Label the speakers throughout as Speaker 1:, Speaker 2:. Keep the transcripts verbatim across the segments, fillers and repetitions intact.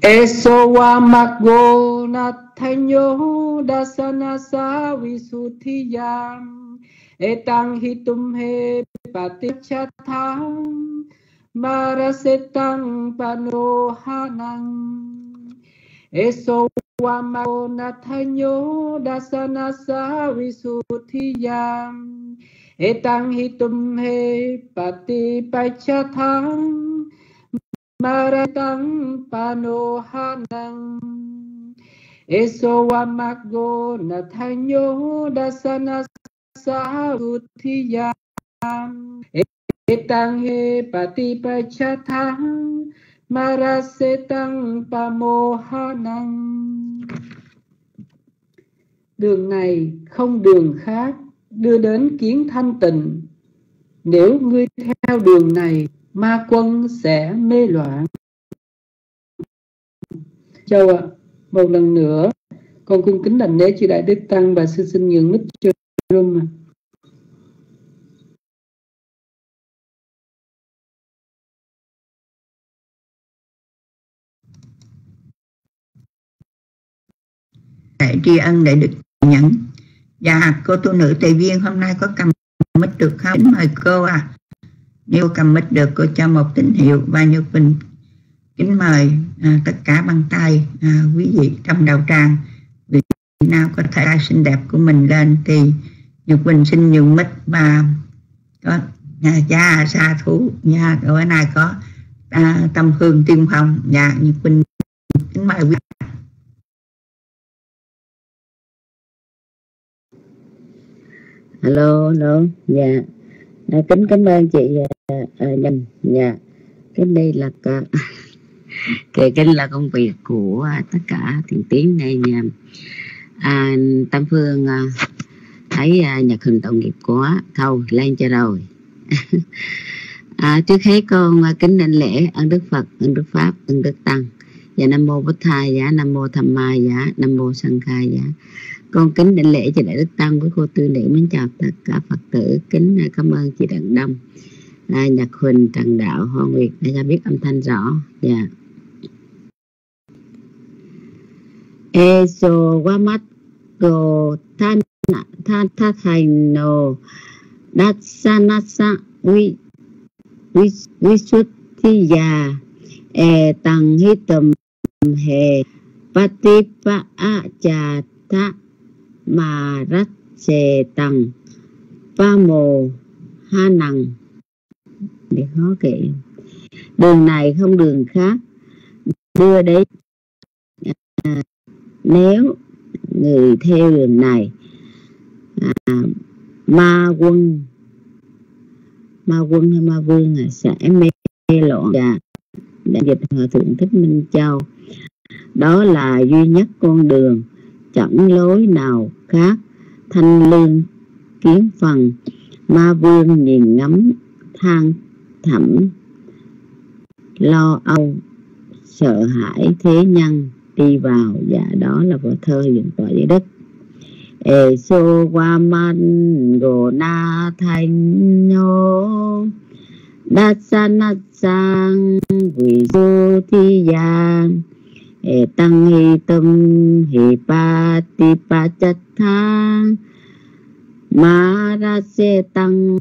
Speaker 1: Eso wa maggo na thanyo dasanasa visuthiyam etang hitum he patichatham marasetang panohanang. Eso wa maggo na thanyo dasanasa visuthiyam etang hitum he patichatham maratang panohanang. Eso wa maggo na thanyo dasanasa visuthiyam etang he patipachathang marasetang pamohanang. Đường này không đường khác đưa đến kiến thanh tịnh. Nếu ngươi theo đường này, ma quân sẽ mê loạn. Châu ạ, à, một lần nữa con cung kính đảnh lễ chư Đại Đức Tăng và sư xin nhường mic cho room.
Speaker 2: Để tri ân để được nhẫn. Dạ, cô tu nữ Tề Viên hôm nay có cầm mic được không? Kính mời cô à. Nếu cầm mic được, cô cho một tín hiệu. Và Nhược Quỳnh kính mời à, tất cả bằng tay à, quý vị trong đạo tràng. Vị nào có thể ra xinh đẹp của mình lên thì Nhược Quỳnh xin nhường mic. Và có nhà cha sa thú nhà ở bên này có à, Tâm Hương Tiên Phong. Dạ, Nhược Quỳnh kính mời quý vị.
Speaker 3: Alo, alo, dạ, à, kính cảm ơn chị à, à, Nhâm, dạ, cái đây là cả, cái cái là công việc của tất cả thiền tiến này nha. À, Tâm Phương à, thấy à, nhật hình tội nghiệp quá, thôi lên cho rồi. À, trước hết con à, kính đảnh lễ ơn Đức Phật, ơn Đức Pháp, ơn Đức Tăng. Dạ Nam Mô Bích Thai Giá, Nam Mô Tham Ma Giá, Nam Mô Sanh Khai Giá. Con kính đảnh lễ cho Đại Đức Tăng với cô tư nữ, mến chào tất cả Phật tử. Kính cảm ơn chị Đặng Đông, à, Nhật Huỳnh, Trần Đạo, Hoa Nguyệt đã cho biết âm thanh rõ. Dạ. Eso wamat go than than than thành no dasanasa vi vi visutthiya e tăng hitam he patipa cha tha mà rách xề tầng pa mồ ha nằng. Để khó kể. Đường này không đường khác đưa đến à, nếu người theo đường này à, ma quân ma quân hay ma vương à, sẽ mê loạn. Và đã dịch Hòa Thượng Thích Minh Châu, đó là duy nhất con đường, chẳng lối nào khác. Thanh lương kiến phần, ma vương nhìn ngắm than thẳm, lo âu sợ hãi thế nhân đi vào. Dạ, đó là vở thơ dựng tọa giới đất. E so wa man go na thanh nhô dasana sang vi su thi yang e tăng hi tâm hi pa ti pa chat tha ma ra se tăng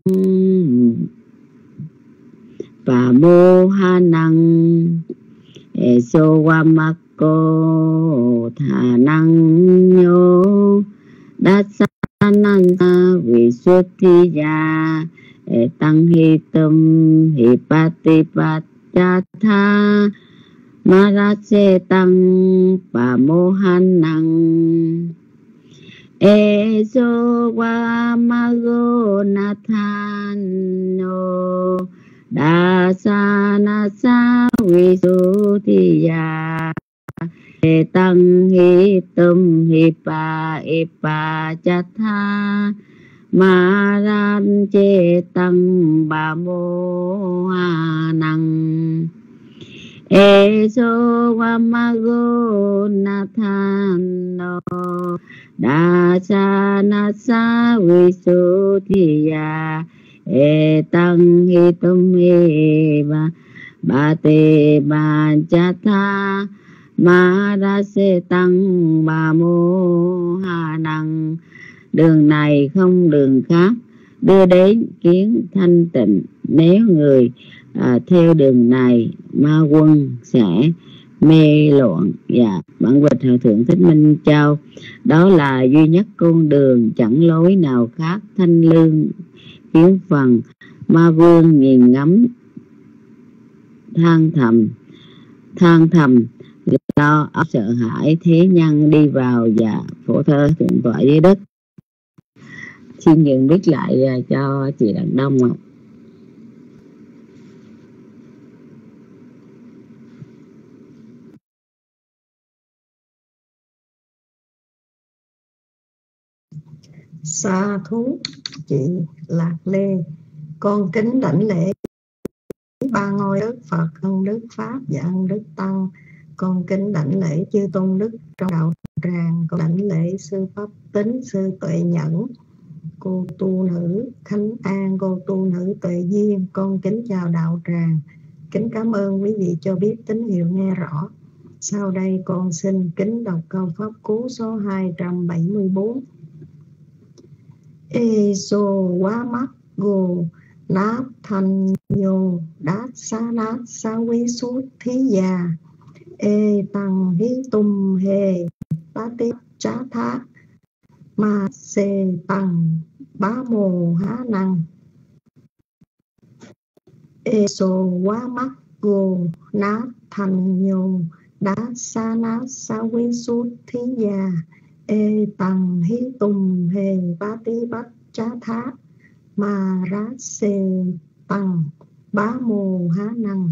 Speaker 3: pa mô ha năng e so wa ma cô thà năng nhô dasana vi su thi ya e tăng hi tâm hi pa ti pa chat tha Marase tăng pa mohan năng e so wa mago nathan no da sa na sa vi su thi ya e tăng hi tâm hi pa e pa cha tha ma ran che tăng ba mô ha năng e so wa mago nathan no da sa na sa vi su thi ya e tăng hi tâm hi ba ba te ba cha tha ma ra se tăng bà mô hà năng. Đường này không đường khác đưa đến kiến thanh tịnh. Nếu người à, theo đường này, ma quân sẽ mê loạn. Dạ, bản dịch Hòa Thượng Thích Minh Châu. Đó là duy nhất con đường, chẳng lối nào khác. Thanh lương kiến phần. Ma vương nhìn ngắm than thầm than thầm lo ấp sợ hãi. Thế nhân đi vào và phổ thơ thượng tọa dưới đất. Xin nhường biết lại cho chị Đặng Đông ạ.
Speaker 4: Sa thú chị Lạc Lê, con kính đảnh lễ ba ngôi đức Phật, ân đức Pháp và ân đức Tăng. Con kính đảnh lễ chư tôn đức trong đạo tràng. Con đảnh lễ sư Pháp Tính, sư Tuệ Nhẫn, cô tu nữ Khánh An, cô tu nữ Tuệ Duyên. Con kính chào đạo tràng. Kính cảm ơn quý vị cho biết tín hiệu nghe rõ. Sau đây con xin kính đọc câu pháp cú số hai trăm bảy mươi tư. Eso wa mak go nát thanh nhô đát sa nát sa vi sút thí già e tăng hí tum hề bá tí chá thá ma se tăng bá mồ há năng. Eso wa mak go nát thanh nhô đát sa nát sa vi sút thí già e tăng hí tum hề bá tí bát chá thá ma rá se tăng bá mô há năng.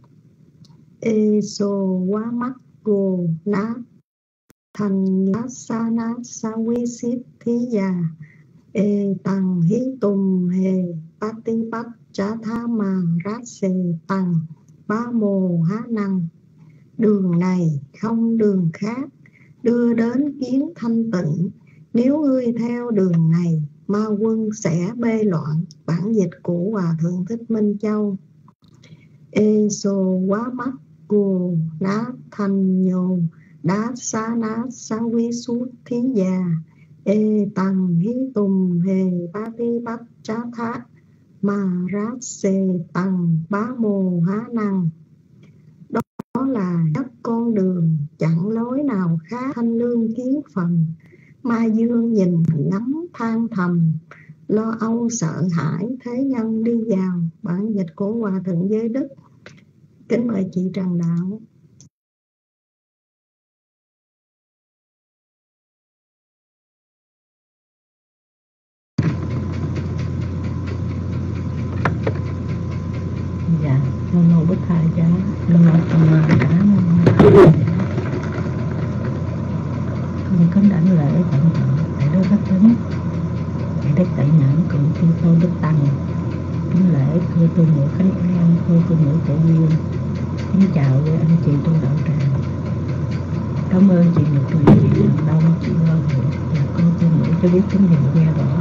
Speaker 4: E so quá mắt gồ ná thành lá sa ná sa vi xít thí già e tăng hí tùng hề bát tí bát chá thá ma rá se tăng bá mô há năng. Đường này không đường khác đưa đến kiến thanh tịnh. Nếu ngươi theo đường này, ma quân sẽ bê loạn. Bản dịch của Hòa Thượng Thích Minh Châu. E so quá mắt gồ ná thanh nhô đá sa ná sa vi sút thí già e tăng hí tùng hề bá tí bát chá thá ma rát xê tăng bá mô há năng. Đó là đất con đường, chẳng lối nào khác. Thanh lương kiến phần. Ma dương nhìn ngắm than thầm, lo âu sợ hãi. Thế nhân đi vào. Bản dịch của Hòa Thượng Giới Đức. Kính mời chị Trần Đạo.
Speaker 2: Dạ, Nam mô Bích Thầy Giá, Nam mô Tham Ma Giá, con kính đảnh lễ tận trọng Đại Đức Pháp Tính, Đại Đức Tuệ Nhẫn cùng chư tôn đức tăng. Kính lễ thưa tu nữ Khánh An, thưa tu nữ Tuệ Duyên. Kính chào với anh chị trong đạo tràng. Cảm ơn chị Nhật Trường, chị Trần Đông, chị Hoa Hữu và con tu nữ cho biết tín hiệu nghe rõ.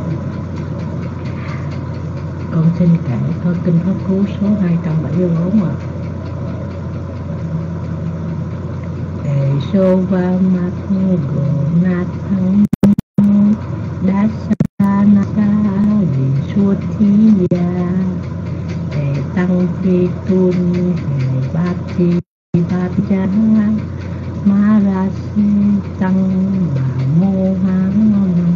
Speaker 2: Con xin kể thơ kinh pháp cú số hai trăm bảy mươi tư ạ. Đề sô va mát gồ nát thăng đát sa na sa vì suốt thí gia đề tăng thi tun hề bát thi bát chá ma ra si tăng bà mô há năng.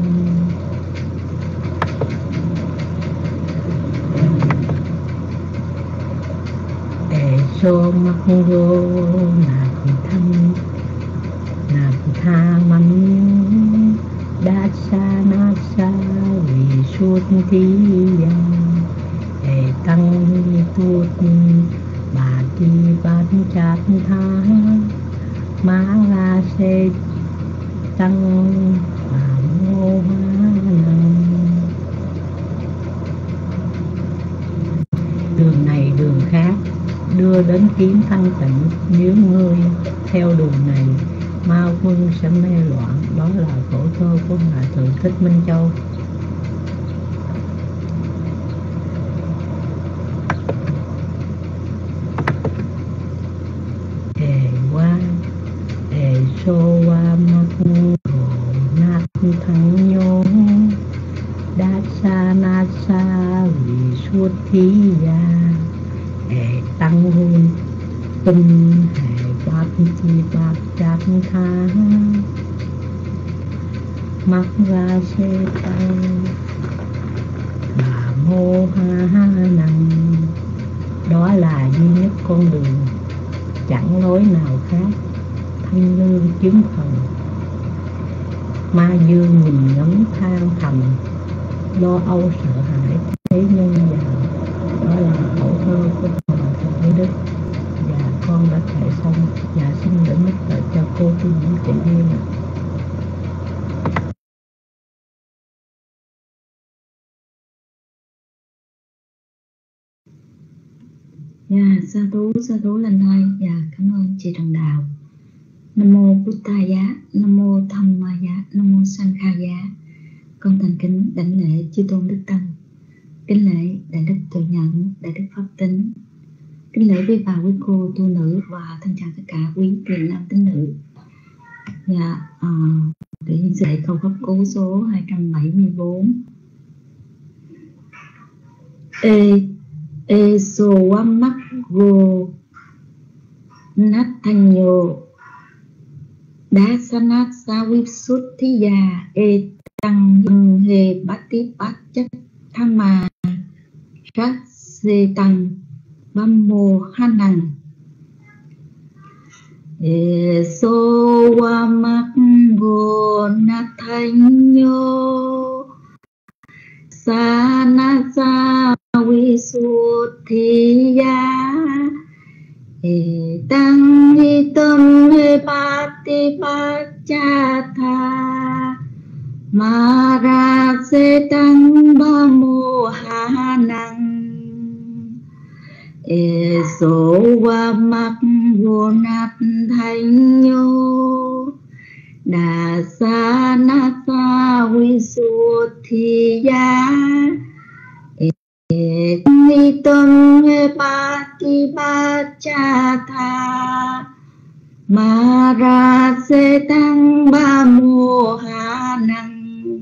Speaker 2: So mắc gô nạc thanh nạc tha mắn đát sa nát sa vì suốt thí gia để tăng tuốt bà ti bát chát tha má la se tăng bà mô há năng. Đường này đường khác đưa đến kiến thanh tịnh. Nếu ngươi theo đường này, ma quân sẽ mê loạn. Đó là khổ thơ của Hòa Thượng Thích Minh Châu. Đề qua
Speaker 3: thi ya e tăng hôn tum hệ bát chi bát chát tha mắc ra se tăng bà mô ha ha năng. Đó là duy nhất con đường, chẳng lối nào khác. Thanh lương chứng thần, ma dương nhìn ngắm than thầm, lo âu sợ hãi thế nhân giàu. Đó là khẩu thơ của Hòa Thượng Giới Đức, và con đã kể xong và xin gửi mất lại cho cô Tu Nữ Tuệ Duyên.
Speaker 5: Dạ, sa thú, sa thú lành thai. Dạ, cảm ơn chị Trần Đạo. Nam mô Bụt Tha Giá, Nam mô Tham Ma Giá, Nam mô Sang Kha Giá. Con thành kính đảnh lễ chư tôn đức tăng, kính lễ đại đức Tuệ Nhẫn, đại đức Pháp Tính, kính lễ quý bà quý cô tu nữ và thân chào tất cả quý thiện nam tín nữ. Dạ, à, để dạy câu pháp cú số hai trăm bảy mươi bốn. Ê e so wa mak go nát thanh nhô đá sanat sa vi sút thi già e tăng dân hề bát tí bát chất tham mà rát xê tăng băm mô ha năng. E so wa mak go nát thanh nhô sa na sa vi sút thi ya e tăng hi tâm he pati pacha tha ma ra se tăng ba mô ha năng. E so wa mak vô nát thanh nhô đà sa na sa vi sút thi ya ni tâm he pati pacha tha ma ra se tăng ba mô ha năng.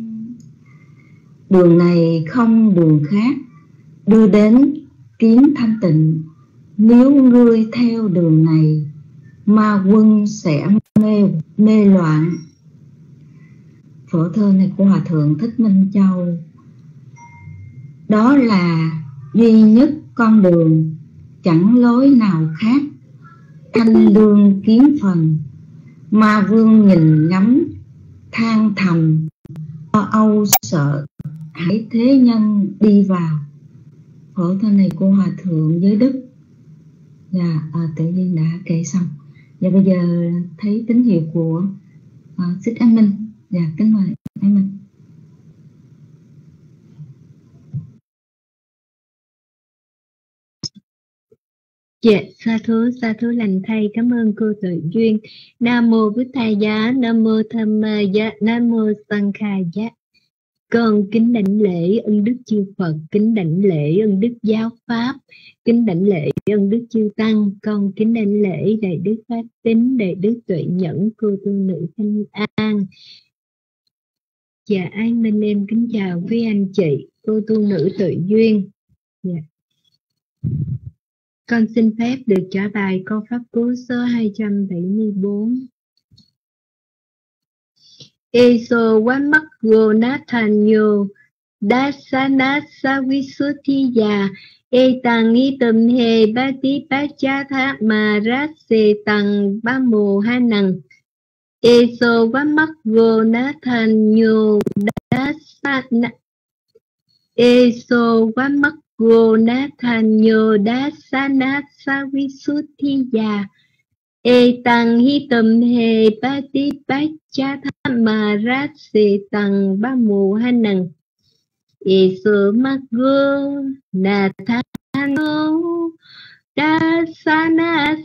Speaker 5: Đường này không đường khác đưa đến kiến thanh tịnh. Nếu ngươi theo đường này, ma quân sẽ mê mê loạn. Phổ thơ này của Hòa Thượng Thích Minh Châu. Đó là duy nhất con đường, chẳng lối nào khác. Thanh lương kiến phần, ma vương nhìn ngắm than thầm, lo âu sợ hãi thế nhân đi vào. Phổ thơ này của Hòa Thượng Giới Đức. Dạ, à, tự nhiên đã kể xong. Và bây giờ thấy tín hiệu của à, Xích An Minh. Dạ, kính mời An Minh.
Speaker 3: Dạ, sa thú, sa thú lành thay, cảm ơn cô Tuệ Duyên. Nam mô Bụt Tha Giá, Nam mô Tham Ma Giá, Nam mô Sang Kha Giá. Con kính đảnh lễ ân đức chư Phật, kính đảnh lễ ân đức giáo pháp, kính đảnh lễ ân đức chư tăng. Con kính đảnh lễ đại đức Pháp Tính, đại đức Tuệ Nhẫn, cô tu nữ Thanh An. Dạ, An Minh em kính chào quý anh chị, cô tu nữ Tuệ Duyên. Dạ. Con xin phép được trả bài câu pháp cú số hai trăm bảy mươi bốn. Eso wa mak go nathanyo dasana savisutiya etang itam he bati pachatha marase tang bamo hanang. Eso wa mak go nathanyo dasana Eso wa mak go nathanyo dasana savisutiya etang hitam he pati pachatha marase tang bamo hanang. Eso mago nathano dasana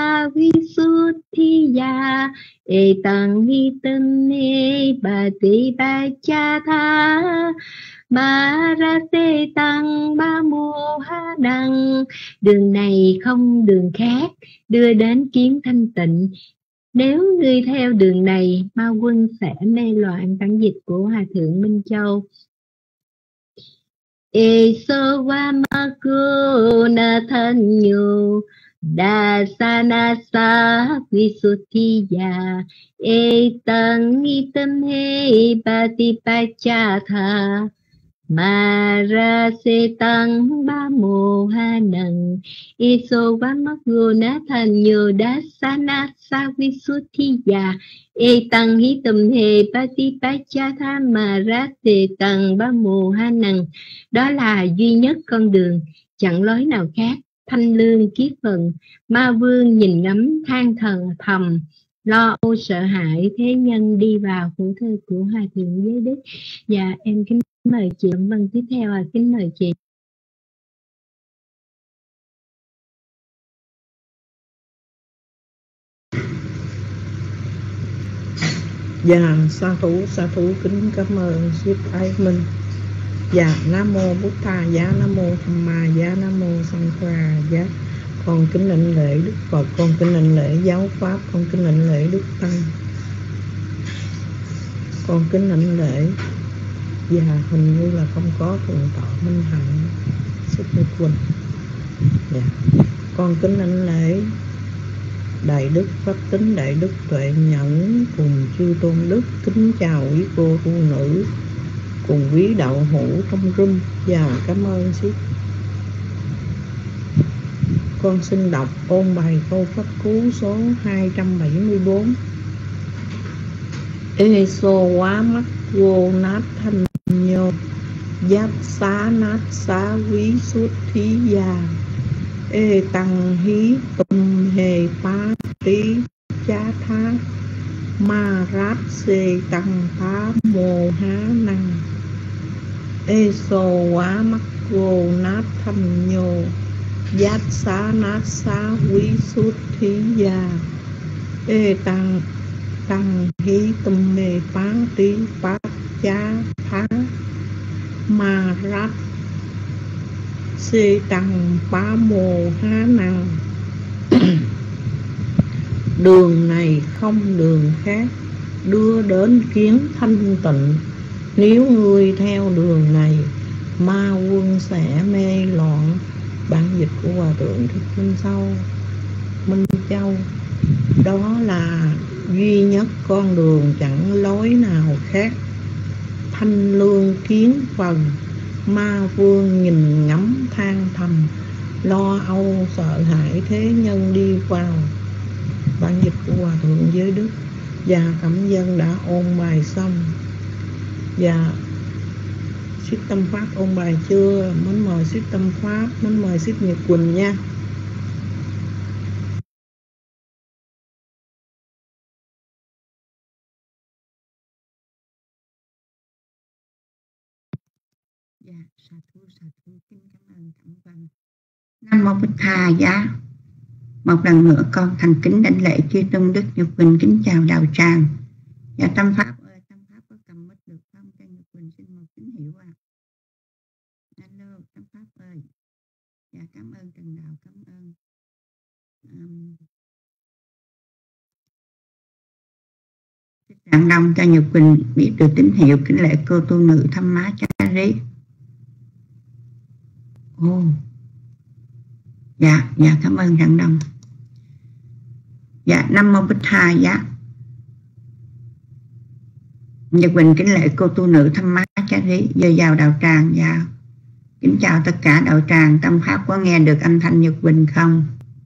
Speaker 3: savisutiya etang hitam he pati pachatha marase tang bamo hanang. Đường này không đường khác đưa đến kiến thanh tịnh. Nếu ngươi theo đường này, ma quân sẽ mê loạn. Bản dịch của Hòa Thượng Minh Châu. Eso Vamakronathanyo Dasanasa Visuddhiya Etang Itam He Patipachatha Marase-tăng ba mô ha nằng Eso Vamakronathanyo Dasanasa Visuddhiya Etang Hitam He Patipachatha Marase-tăng ba mô ha nằng. Đó là duy nhất con đường, chẳng lối nào khác. Thanh lương kiết phần, ma vương nhìn ngắm than thần thầm, lo âu sợ hãi thế nhân đi vào. Của thơ của Hòa Thượng Giới Đức. Dạ em kính mời chị. Vâng, tiếp theo là kính mời chị.
Speaker 6: Dạ, sa thú, sa thú kính cảm ơn Ship Ái Minh. Dạ, Nam Mô Bút Tha Giá, Nam Mô Tham Ma Giá, Nam Mô Sanh Khoa Giá. Con kính lệnh lễ Đức Phật, con kính lệnh lễ Giáo Pháp, con kính lệnh lễ Đức Tăng, con kính lệnh lễ. Dạ, hình như là không có Thượng Tọa Minh Hạnh Xích Nữ Quỳnh. Dạ, con kính lệnh lễ Đại Đức Pháp Tính, Đại Đức Tuệ Nhẫn cùng chư tôn đức. Kính chào quý cô tu nữ cùng quý đạo hữu trong room. Và cảm ơn Ship. Con xin đọc ôn bài câu pháp cú số hai trăm bảy mươi bốn. Eso quá mắt vô nát thanh nhô giáp xá nát xá quý suốt thí già ê tăng hí tum hề phá tí chá thá ma rát xê tăng phá mô há năng. Eso quá mắt vô nát thanh nhô giáp xá nát xá quý suốt thí già ê tăng tăng hí tum mê phá tí phá chá thá ma rát xê tăng phá mô há năng. Đường này không đường khác đưa đến kiến thanh tịnh. Nếu ngươi theo đường này, ma quân sẽ mê loạn. Bản dịch của Hòa Thượng Thích Minh Châu Minh Châu. Đó là duy nhất con đường, chẳng lối nào khác. Thanh lương kiến phần, ma vương nhìn ngắm than thầm, lo âu sợ hãi thế nhân đi vào. Bản dịch của Hòa Thượng Giới Đức. Và cảm dân đã ôn bài xong. Và Ship Tâm Pháp ôn bài chưa? Muốn mời Ship Tâm Pháp, muốn mời Ship Nhật Quỳnh nha.
Speaker 2: Dạ, sa thú, sa thú, kính cảm ơn Thẩm Văn. Nam Mô Bích Tha Giá. Một lần nữa con thành kính đảnh lễ chư tôn đức Nhật Quỳnh, kính chào đạo tràng. Dạ Tâm Pháp ơi, Tâm Pháp có cầm mic được không? Cho Nhật Quỳnh xin một tín hiệu ạ. À. Alo, Tâm Pháp ơi. Dạ cảm ơn Trần Đạo, cảm ơn. Um, Trạng đông cho Nhật Quỳnh biết được tín hiệu, kính lễ cô tu nữ Tham Má Chá Rí. Ồ. Oh. Dạ, dạ cảm ơn Trạng đông. Dạ, Nam Mô Bích Tha Giá. Nhật Quỳnh kính lễ cô tu nữ Tham Má Chá Rí. Giờ vào đạo tràng. Dạ, kính chào tất cả đạo tràng. Tâm Pháp có nghe được âm thanh Nhật Quỳnh không?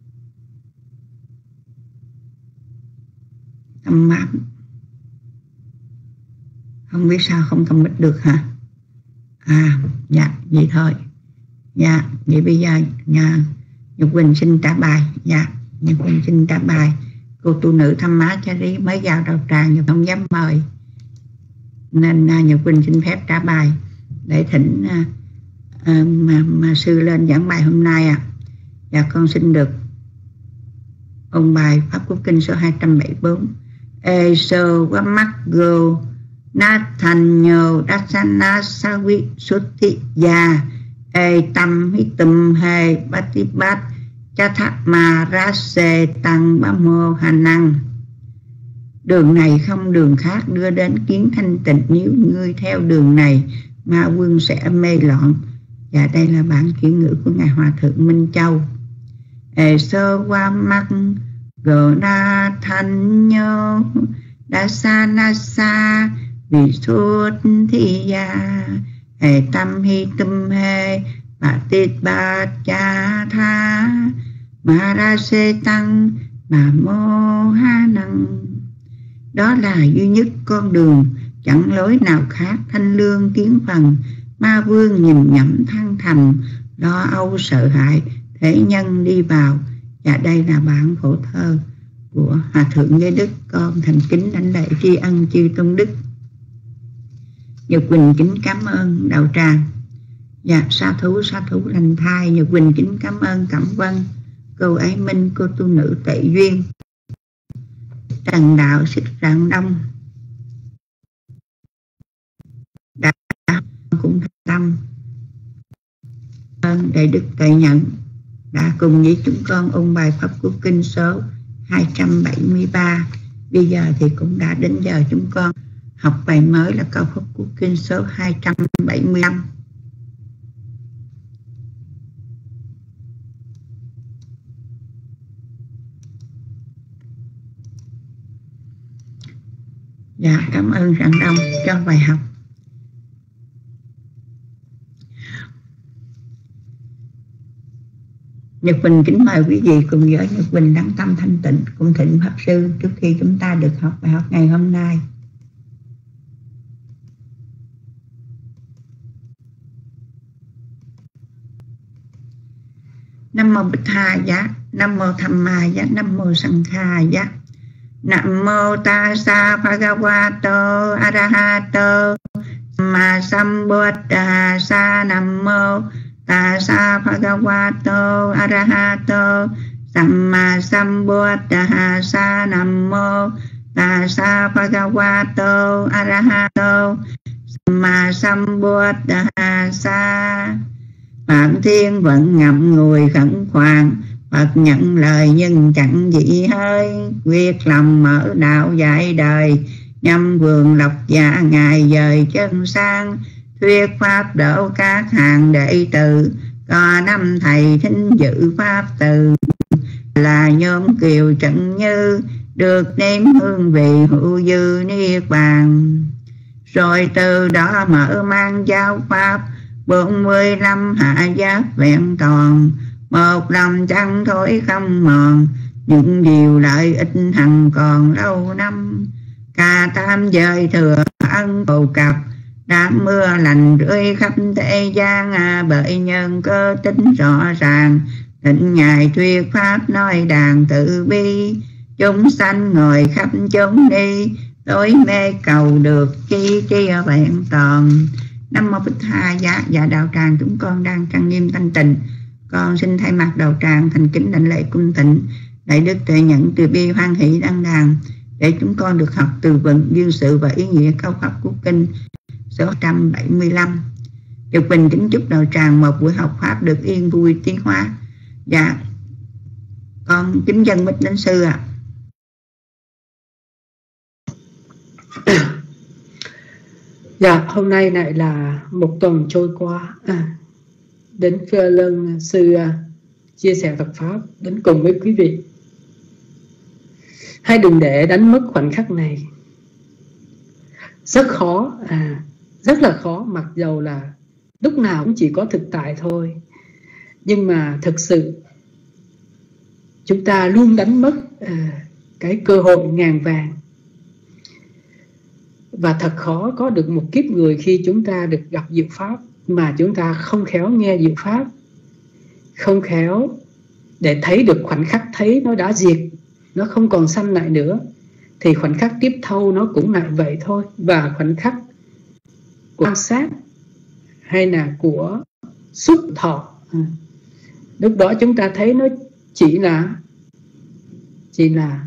Speaker 2: Tâm Pháp không biết sao không cầm mic được hả? À, dạ, vậy thôi. Dạ, vậy bây giờ nhà Nhật Quỳnh xin trả bài. Dạ, Nhật Quỳnh xin trả bài. Cô tu nữ Tham Má Chá Rí mới vào đạo tràng, Nhật không dám mời, nên uh, Nhật Quỳnh xin phép trả bài để thỉnh uh, uh, mà, mà sư lên giảng bài hôm nay à. Dạ con xin được ôn bài Pháp Cú Kinh số hai trăm bảy mươi bốn. Eso Vamakgo Nathanyo Dasana Savi Sutiya E Tam Hitum He Batibat Chatthama Rase Tăng Ba Mô Hà Năng. Đường này không đường khác đưa đến kiến thanh tịnh. Nếu ngươi theo đường này, ma quân sẽ mê loạn. Và đây là bản chuyển ngữ của Ngài Hòa Thượng Minh Châu. E sơ qua mắt gồ na thanh nhô đa sa na sa vì suốt thi gia hệ tâm hi tâm hê bà tít bà cha tha mà ra xê tăng mà mô ha năng. Đó là duy nhất con đường, chẳng lối nào khác. Thanh lương kiến phần, ma vương nhìn nhẩm than thầm, lo âu sợ hãi, thế nhân đi vào. Và đây là bản phổ thơ của Hòa Thượng Giới Đức. Con thành kính đảnh lễ tri ân chư tôn đức. Nhật Quỳnh kính cảm ơn đạo tràng. Dạ, sa thú sa thú lành thai. Nhật Quỳnh kính cảm ơn Cẩm Vân, cô Ái Minh, cô tu nữ Tệ Duyên, Trần Đạo Xích Rạng Đông đã cũng tâm ơn Đại Đức Tuệ Nhận đã cùng với chúng con ôn bài pháp của kinh số hai trăm bảy mươi ba. Bây giờ thì cũng đã đến giờ chúng con học bài mới là câu pháp của kinh số hai trăm bảy mươi lăm. Dạ, cảm ơn Rạng Đông cho bài học. Nhật Quỳnh kính mời quý vị cùng với Nhật Quỳnh đăng tâm thanh tịnh cùng Thịnh Pháp Sư trước khi chúng ta được học bài học ngày hôm nay. Nam mô Bích Tha Giá, Nam mô Tham Ma Giá, Nam mô Sang Kha Giá. Nam mô Tassa Bhagavato Arahato Samma Sambuddhassa. Nam mô Tassa Bhagavato Arahato Samma Sambuddhassa. Nam mô Tassa Bhagavato Arahato Samma Sambuddhassa. Phạm Thiên vẫn ngậm ngùi khẩn khoản, Phật nhận lời nhưng chẳng dị hơi. Quyết lòng mở đạo dạy đời, nhâm vườn lộc dạ ngài dời chân sang. Thuyết pháp độ các hàng đệ tử, có năm thầy thính dự pháp từ. Là nhóm kiều trận như, được nếm hương vị hữu dư niết bàn. Rồi từ đó mở mang giáo pháp, bốn mươi lăm hạ giác vẹn toàn. Một lòng chẳng thối không mòn, những điều lợi ích hằng còn lâu năm. Ca tam giới thừa ân cầu cập, đám mưa lành rơi khắp thế gian. À, bởi nhân cơ tính rõ ràng, thịnh ngài thuyết pháp nói đàn tự bi. Chúng sanh ngồi khắp chốn đi, tối mê cầu được chi chi vẹn toàn. Nam mô Bích Tha Giá. Dạ, đạo tràng chúng con đang trang nghiêm thanh tịnh. Con xin thay mặt đạo tràng thành kính đảnh lễ cung thịnh Đại Đức Tuệ Nhận từ bi hoan hỷ đăng đàn, để chúng con được học từ vựng dương sự và ý nghĩa câu pháp của kinh số một trăm bảy mươi lăm. Nhật Quỳnh kính chúc đạo tràng một buổi học pháp được yên vui tiến hóa. Dạ, con kính dân mít đến sư ạ.
Speaker 1: À. Dạ, hôm nay lại là một tuần trôi qua, à, đến lần sư uh, chia sẻ Phật pháp đến cùng với quý vị. Hãy đừng để đánh mất khoảnh khắc này. Rất khó, à, rất là khó, mặc dầu là lúc nào cũng chỉ có thực tại thôi. Nhưng mà thực sự chúng ta luôn đánh mất à, cái cơ hội ngàn vàng. Và thật khó có được một kiếp người khi chúng ta được gặp diệu pháp mà chúng ta không khéo nghe diệu pháp, không khéo để thấy được khoảnh khắc thấy nó đã diệt, nó không còn sanh lại nữa, thì khoảnh khắc tiếp theo nó cũng lại vậy thôi. Và khoảnh khắc của quan sát hay là của xúc thọ, à, lúc đó chúng ta thấy nó chỉ là chỉ là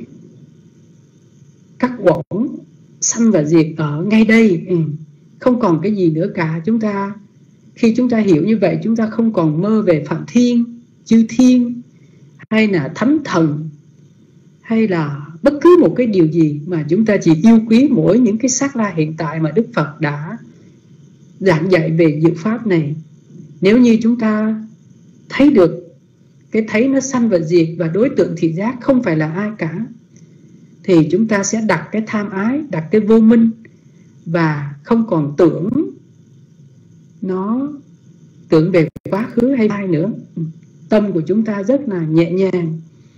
Speaker 1: cắt quẩn sanh và diệt ở ngay đây, ừ. Không còn cái gì nữa cả. Chúng ta khi chúng ta hiểu như vậy, chúng ta không còn mơ về Phạm Thiên, chư thiên hay là thánh thần hay là bất cứ một cái điều gì, mà chúng ta chỉ yêu quý mỗi những cái sát la hiện tại mà Đức Phật đã giảng dạy về diệu pháp này. Nếu như chúng ta thấy được cái thấy nó sanh và diệt, và đối tượng thị giác không phải là ai cả, thì chúng ta sẽ đặt cái tham ái, đặt cái vô minh, và không còn tưởng nó tưởng về quá khứ hay ai nữa. Tâm của chúng ta rất là nhẹ nhàng,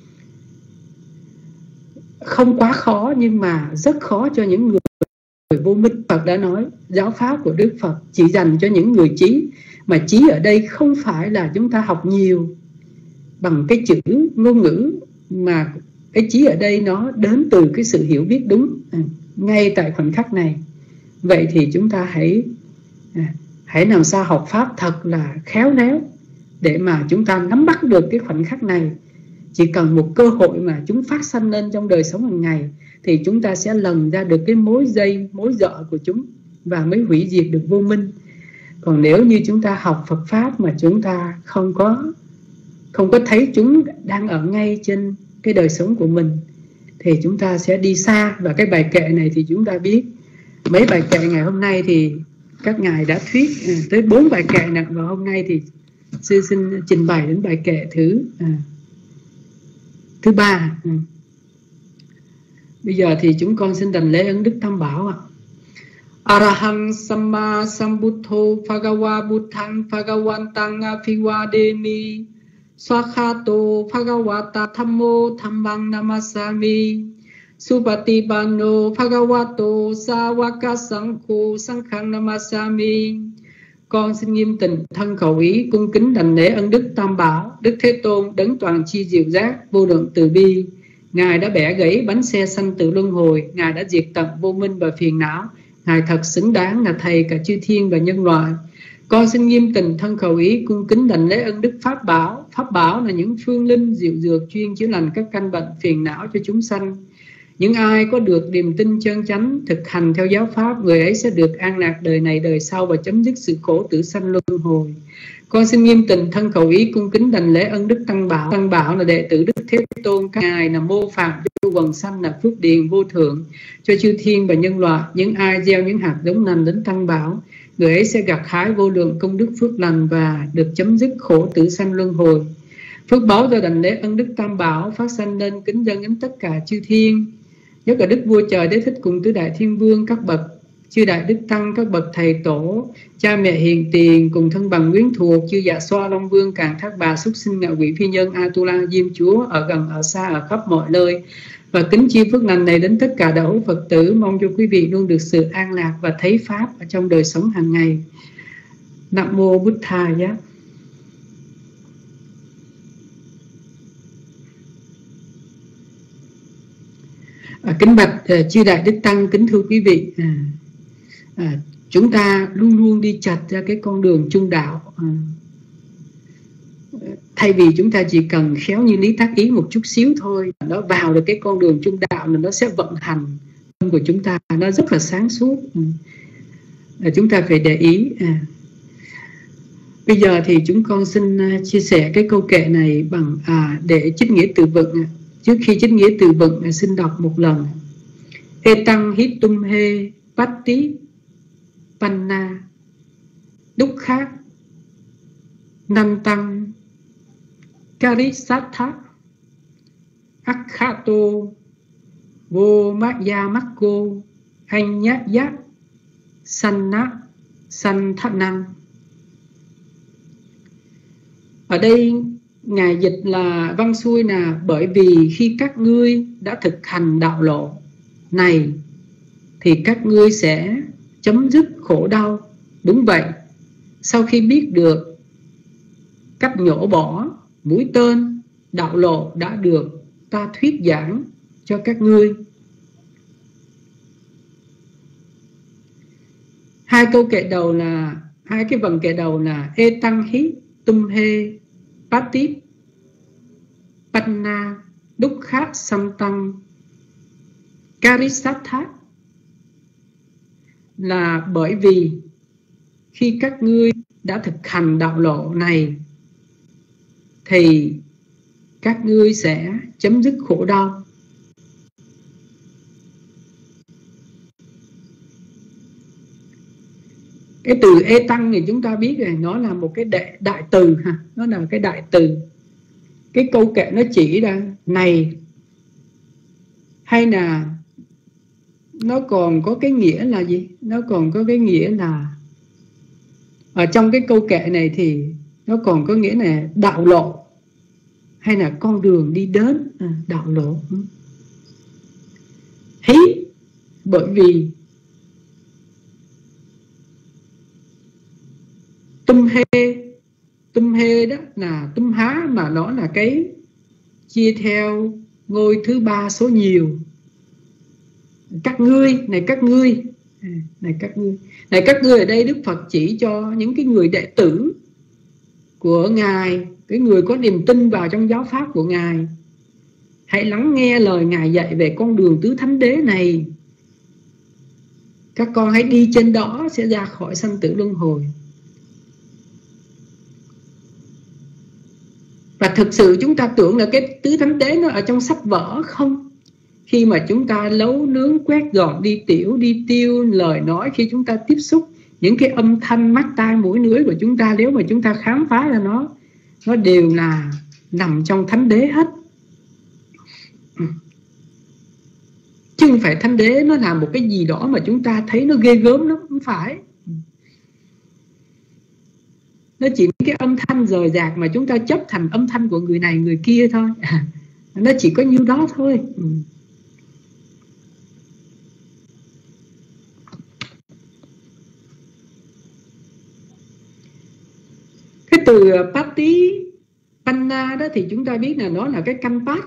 Speaker 1: không quá khó, nhưng mà rất khó cho những người vô minh. Phật đã nói giáo pháp của Đức Phật chỉ dành cho những người trí, mà trí ở đây không phải là chúng ta học nhiều bằng cái chữ ngôn ngữ, mà cái trí ở đây nó đến từ cái sự hiểu biết đúng à, ngay tại khoảnh khắc này. Vậy thì chúng ta hãy à, hãy làm sao học pháp thật là khéo léo để mà chúng ta nắm bắt được cái khoảnh khắc này. Chỉ cần một cơ hội mà chúng phát sanh lên trong đời sống hàng ngày, thì chúng ta sẽ lần ra được cái mối dây, mối dợ của chúng, và mới hủy diệt được vô minh. Còn nếu như chúng ta học Phật Pháp mà chúng ta không có không có thấy chúng đang ở ngay trên cái đời sống của mình, thì chúng ta sẽ đi xa. Và cái bài kệ này thì chúng ta biết, mấy bài kệ ngày hôm nay thì các ngài đã thuyết à, tới bốn bài kệ nè, và hôm nay thì sư xin trình bày đến bài kệ thứ à, thứ ba. À. Bây giờ thì chúng con xin đảnh lễ ân đức Tam Bảo ạ. Arahang Samma Sambuddho Bhagava Buddhang Bhagavantang Abhivademi Swakhato Bhagavata Thammo Dhammang Namasami Supatipano Bhagavato Sāvaka Saṅkho Saṅghang Namasami. Con xin nghiêm tình thân khẩu ý cung kính đảnh lễ ân đức Tam Bảo, Đức Thế Tôn đấng toàn chi diệu giác, vô lượng từ bi. Ngài đã bẻ gãy bánh xe sanh tử luân hồi, Ngài đã diệt tận vô minh và phiền não. Ngài thật xứng đáng là thầy cả chư thiên và nhân loại. Con xin nghiêm tình thân khẩu ý cung kính đảnh lễ ân đức Pháp Bảo. Pháp Bảo là những phương linh diệu dược chuyên chữa lành các căn bệnh phiền não cho chúng sanh. Những ai có được niềm tin chân chánh, thực hành theo giáo pháp, người ấy sẽ được an lạc đời này đời sau và chấm dứt sự khổ tử sanh luân hồi. Con xin nghiêm tình thân khẩu ý cung kính đảnh lễ ân đức Tăng Bảo. Tăng Bảo là đệ tử Đức Thế Tôn, các ngài là mô phạm cho quần sanh, là phước điền vô thượng cho chư thiên và nhân loại. Những ai gieo những hạt giống lành đến Tăng Bảo, người ấy sẽ gặt hái vô lượng công đức phước lành và được chấm dứt khổ tử sanh luân hồi. Phước báo do đảnh lễ ân đức Tam Bảo phát sanh lên kính dâng đến tất cả chư thiên, nhất là Đức Vua Trời Đế Thích cùng tứ đại thiên vương, các bậc chư đại đức tăng, các bậc thầy tổ, cha mẹ hiền tiền cùng thân bằng quyến thuộc, chư Dạ Xoa, Long Vương, Càn Thác Bà, súc sinh, ngạ quỷ, phi nhân, Atula, Diêm Chúa, ở gần ở xa, ở khắp mọi nơi. Và kính chia phước lành này đến tất cả đạo hữu Phật tử, mong cho quý vị luôn được sự an lạc và thấy pháp ở trong đời sống hàng ngày. Nam mô Bụt Thaya. À, kính bạch à, chư đại đức tăng, kính thưa quý vị, à, à, chúng ta luôn luôn đi chạch ra cái con đường trung đạo. À, thay vì chúng ta chỉ cần khéo như lý tác ý một chút xíu thôi, nó vào được cái con đường trung đạo là nó sẽ vận hành tâm của chúng ta, nó rất là sáng suốt. À, chúng ta phải để ý. À, bây giờ thì chúng con xin chia sẻ cái câu kệ này bằng à, để trích nghĩa từ vựng. Trước khi trích nghĩa từ vựng, xin đọc một lần. E tăng hít tum he patti panna đúc khác nan tăng karisatha akhato vô maya makko anyaya sanna santhanam. Ở đây Ngài dịch là văn xuôi là bởi vì khi các ngươi đã thực hành đạo lộ này thì các ngươi sẽ chấm dứt khổ đau. Đúng vậy, sau khi biết được cách nhổ bỏ mũi tên, đạo lộ đã được ta thuyết giảng cho các ngươi. Hai câu kệ đầu là hai cái vần kệ đầu là e tăng hí tum he Patip Panna Dukkha Samtang Karisatha, là bởi vì khi các ngươi đã thực hành đạo lộ này thì các ngươi sẽ chấm dứt khổ đau. Cái từ ê tăng thì chúng ta biết rồi, nó là một cái đại, đại từ ha, nó là cái đại từ. Cái câu kệ nó chỉ ra này, hay là nó còn có cái nghĩa là gì? Nó còn có cái nghĩa là ở trong cái câu kệ này thì nó còn có nghĩa là đạo lộ, hay là con đường đi đến, à, đạo lộ. Hí, bởi vì tum hê, tum hê đó là tum há, mà nó là cái chia theo ngôi thứ ba số nhiều. Các ngươi, này các ngươi, à, này các ngươi, này các ngươi ở đây Đức Phật chỉ cho những cái người đệ tử của Ngài, cái người có niềm tin vào trong giáo pháp của Ngài. Hãy lắng nghe lời Ngài dạy về con đường tứ thánh đế này. Các con hãy đi trên đó sẽ ra khỏi sanh tử luân hồi. Và thực sự chúng ta tưởng là cái tứ thánh đế nó ở trong sách vở không? Khi mà chúng ta nấu nướng, quét dọn, đi tiểu, đi tiêu, lời nói, khi chúng ta tiếp xúc những cái âm thanh mắt tai mũi lưỡi của chúng ta, nếu mà chúng ta khám phá ra nó, nó đều là nằm trong thánh đế hết. Chứ không phải thánh đế nó là một cái gì đó mà chúng ta thấy nó ghê gớm, nó không phải. Nó chỉ cái âm thanh rời rạc mà chúng ta chấp thành âm thanh của người này người kia thôi. Nó chỉ có nhiêu đó thôi. Cái từ Pati Panna đó thì chúng ta biết là nó là cái căn Pat,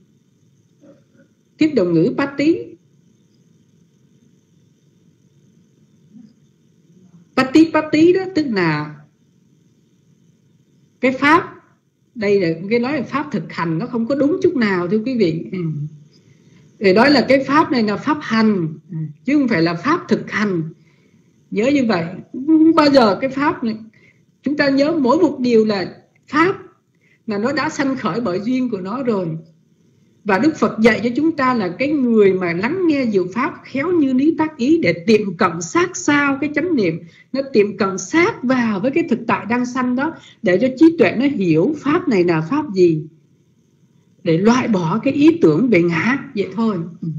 Speaker 1: tiếp đồng ngữ Pati. Pati Pati đó tức là cái pháp. Đây là cái nói là pháp thực hành, nó không có đúng chút nào thưa quý vị. Để nói là cái pháp này là pháp hành, chứ không phải là pháp thực hành. Nhớ như vậy. Không bao giờ cái pháp này, chúng ta nhớ mỗi một điều là pháp là nó đã sanh khởi bởi duyên của nó rồi. Và Đức Phật dạy cho chúng ta là cái người mà lắng nghe diệu pháp khéo như lý tác ý, để tiệm cận sát sao cái chánh niệm, nó tiệm cận sát vào với cái thực tại đang sanh đó, để cho trí tuệ nó hiểu pháp này là pháp gì, để loại bỏ cái ý tưởng về ngã, vậy thôi.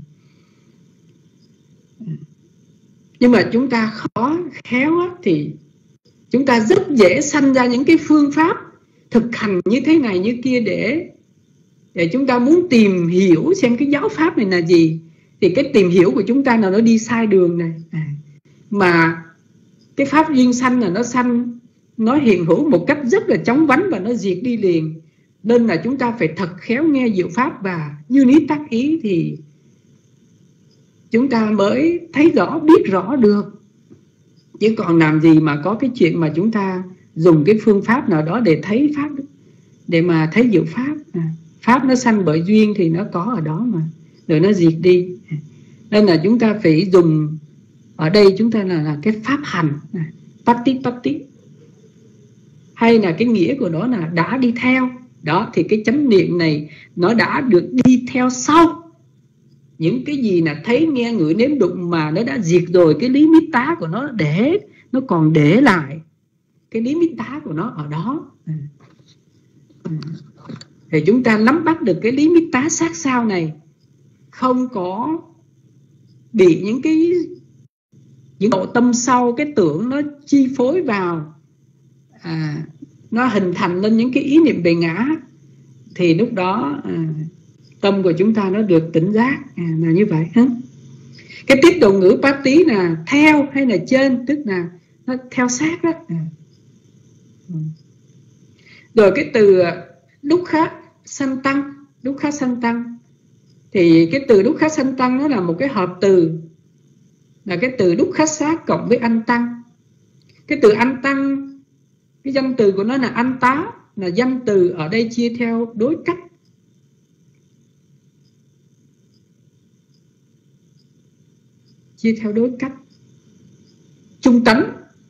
Speaker 1: Nhưng mà chúng ta khó khéo á, thì chúng ta rất dễ sanh ra những cái phương pháp thực hành như thế này như kia, để để chúng ta muốn tìm hiểu xem cái giáo pháp này là gì. Thì cái tìm hiểu của chúng ta là nó đi sai đường này. À, mà cái pháp duyên sanh là nó sanh, nó hiện hữu một cách rất là chóng vánh và nó diệt đi liền. Nên là chúng ta phải thật khéo nghe diệu pháp và như lý tác ý thì chúng ta mới thấy rõ, biết rõ được. Chứ còn làm gì mà có cái chuyện mà chúng ta dùng cái phương pháp nào đó để thấy pháp, để mà thấy diệu pháp. À, pháp nó sanh bởi duyên thì nó có ở đó mà, rồi nó diệt đi. Nên là chúng ta phải dùng, ở đây chúng ta là, là cái pháp hành, pati pati, hay là cái nghĩa của nó là đã đi theo. Đó, thì cái chánh niệm này nó đã được đi theo sau những cái gì là thấy nghe ngửi nếm đụng, mà nó đã diệt rồi cái lý mít tá của nó, để nó còn để lại cái lý mít tá của nó ở đó. Thì chúng ta nắm bắt được cái lý mít tá sát sao này, không có bị những cái những độ tâm sau, cái tưởng nó chi phối vào, à, nó hình thành lên những cái ý niệm về ngã. Thì lúc đó à, tâm của chúng ta nó được tỉnh giác, à, là như vậy. Hả? Cái tiếp đầu ngữ Pati là theo hay là trên, tức là nó theo sát đó. À. Rồi cái từ đúc khá sanh tăng, đúc khá sanh tăng, thì cái từ đúc khá sanh tăng nó là một cái hợp từ, là cái từ đúc khá sát cộng với anh tăng. Cái từ anh tăng, cái danh từ của nó là anh tá, là danh từ ở đây chia theo đối cách. Chia theo đối cách trung tánh,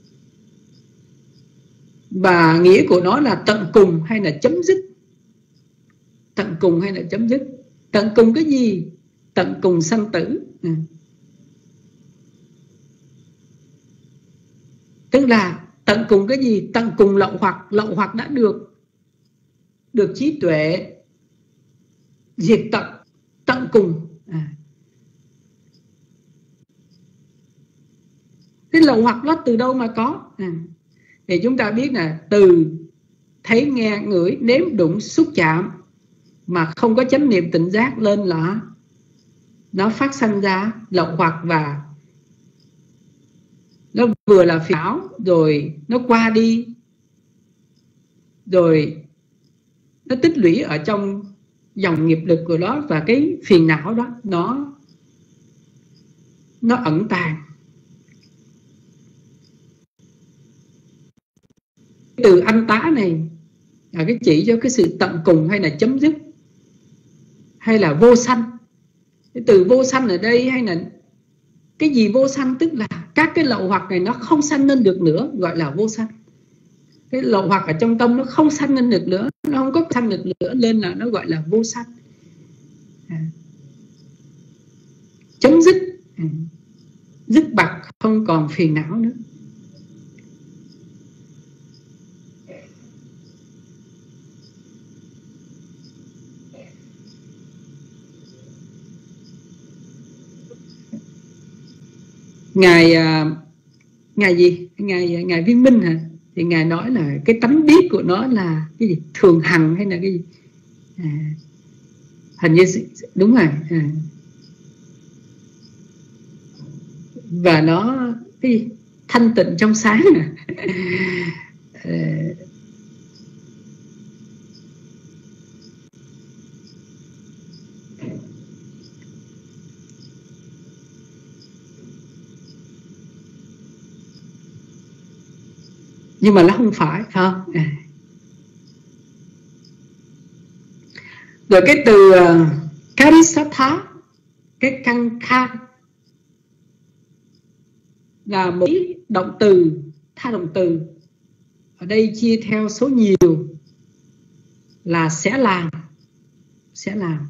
Speaker 1: và nghĩa của nó là tận cùng hay là chấm dứt. Tận cùng hay là chấm dứt. Tận cùng cái gì? Tận cùng sanh tử. À. Tức là tận cùng cái gì? Tận cùng lậu hoặc. Lậu hoặc đã được được trí tuệ diệt tận, tận cùng. À. Cái lậu hoặc đó từ đâu mà có? À. Thì chúng ta biết là từ thấy, nghe, ngửi, nếm, đụng, xúc chạm mà không có chánh niệm tỉnh giác lên là nó phát sinh ra lậu hoặc, và nó vừa là phiền não, rồi nó qua đi, rồi nó tích lũy ở trong dòng nghiệp lực của nó, và cái phiền não đó nó nó ẩn tàng. Từ anh tá này là cái chỉ cho cái sự tận cùng, hay là chấm dứt, hay là vô sanh. Cái từ vô sanh ở đây, hay là cái gì vô sanh, tức là các cái lậu hoặc này nó không sanh lên được nữa, gọi là vô sanh. Cái lậu hoặc ở trong tâm nó không sanh lên được nữa, nó không có sanh được nữa, lên là nó gọi là vô sanh. À. Chấm dứt, à. Dứt bạc, không còn phiền não nữa. Ngài ngài gì ngài ngài Viên Minh hả, thì ngài nói là cái tánh biết của nó là cái gì, thường hằng hay là cái gì, à, hình như đúng rồi, à. Và nó cái gì? Thanh tịnh trong sáng. À. Nhưng mà nó không phải, không? À. Rồi cái từ uh, Karisatha, cái căn kha, là một động từ, tha động từ. Ở đây chia theo số nhiều là sẽ làm, sẽ làm.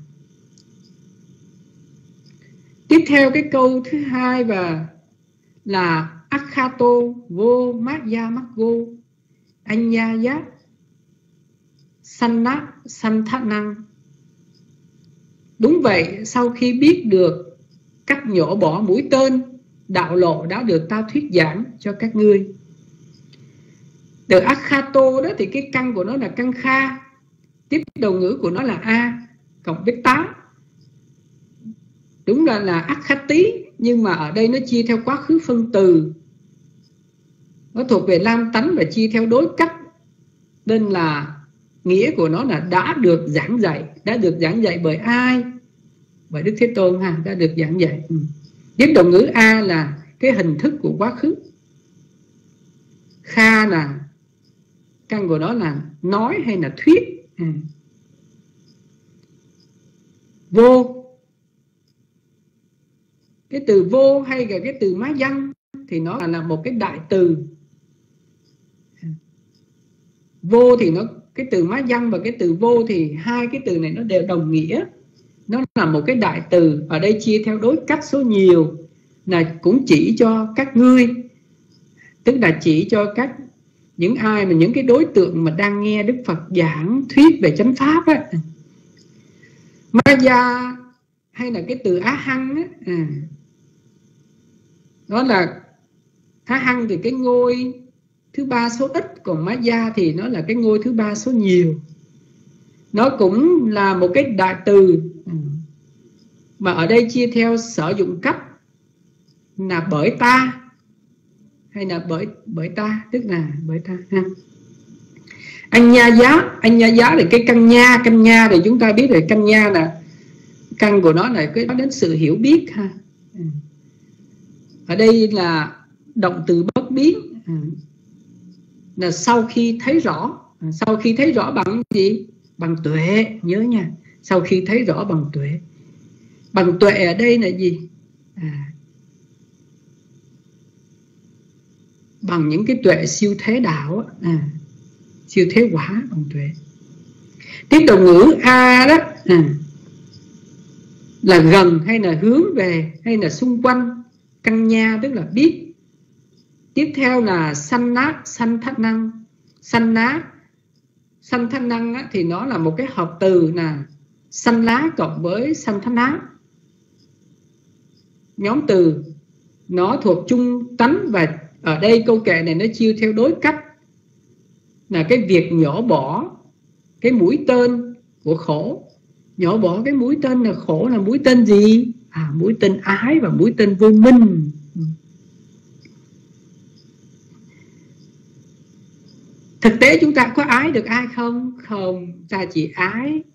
Speaker 1: Tiếp theo cái câu thứ hai và là Akhato vô maya maggo anyaya sanna santhanang. Đúng vậy, sau khi biết được cách nhổ bỏ mũi tên, đạo lộ đã được ta thuyết giảng cho các ngươi. Từ Akhato đó thì cái căn của nó là căn kha, tiếp đầu ngữ của nó là a cộng với tá. Đúng là là Akhati, nhưng mà ở đây nó chia theo quá khứ phân từ, nó thuộc về lam tánh và chia theo đối cách, nên là nghĩa của nó là đã được giảng dạy. Đã được giảng dạy bởi ai? Bởi Đức Thế Tôn ha, đã được giảng dạy. Ừ. Tiếp động ngữ a là cái hình thức của quá khứ, kha là căn của nó là nói hay là thuyết. Ừ. Vô, cái từ vô hay là cái từ má văn thì nó là một cái đại từ. Vô thì nó, cái từ má văn và cái từ vô thì hai cái từ này nó đều đồng nghĩa. Nó là một cái đại từ. Ở đây chia theo đối cách số nhiều, là cũng chỉ cho các ngươi, tức là chỉ cho các những ai mà những cái đối tượng mà đang nghe Đức Phật giảng thuyết về chánh pháp á. Maya hay là cái từ á hăng á, à, đó là á hăng thì cái ngôi thứ ba số ít, còn Maya thì nó là cái ngôi thứ ba số nhiều. Nó cũng là một cái đại từ, mà ở đây chia theo sử dụng cách là bởi ta hay là bởi bởi ta, tức là bởi ta ha. Anh nha giá, anh nha giá là cái căn nha, căn nha thì chúng ta biết rồi, căn nha là căn của nó là cái nói đến sự hiểu biết ha. Ở đây là động từ bất biến, là sau khi thấy rõ. Sau khi thấy rõ bằng gì? Bằng tuệ, nhớ nha. Sau khi thấy rõ bằng tuệ. Bằng tuệ ở đây là gì? À, bằng những cái tuệ siêu thế đạo, à, siêu thế quả bằng tuệ. Tiếp đồng ngữ a đó, à, là gần hay là hướng về hay là xung quanh. Căn nha tức là biết. Tiếp theo là sanh nát sanh thát năng. Sanh ná sanh thát năng á, thì nó là một cái hợp từ là sanh lá cộng với sanh thát ná. Nhóm từ nó thuộc chung tánh, và ở đây câu kệ này nó chia theo đối cách là cái việc nhổ bỏ cái mũi tên của khổ. Nhổ bỏ cái mũi tên là khổ là mũi tên gì? À, mũi tên ái và mũi tên vô minh. Thực tế chúng ta có ái được ai không? Không, ta chỉ ái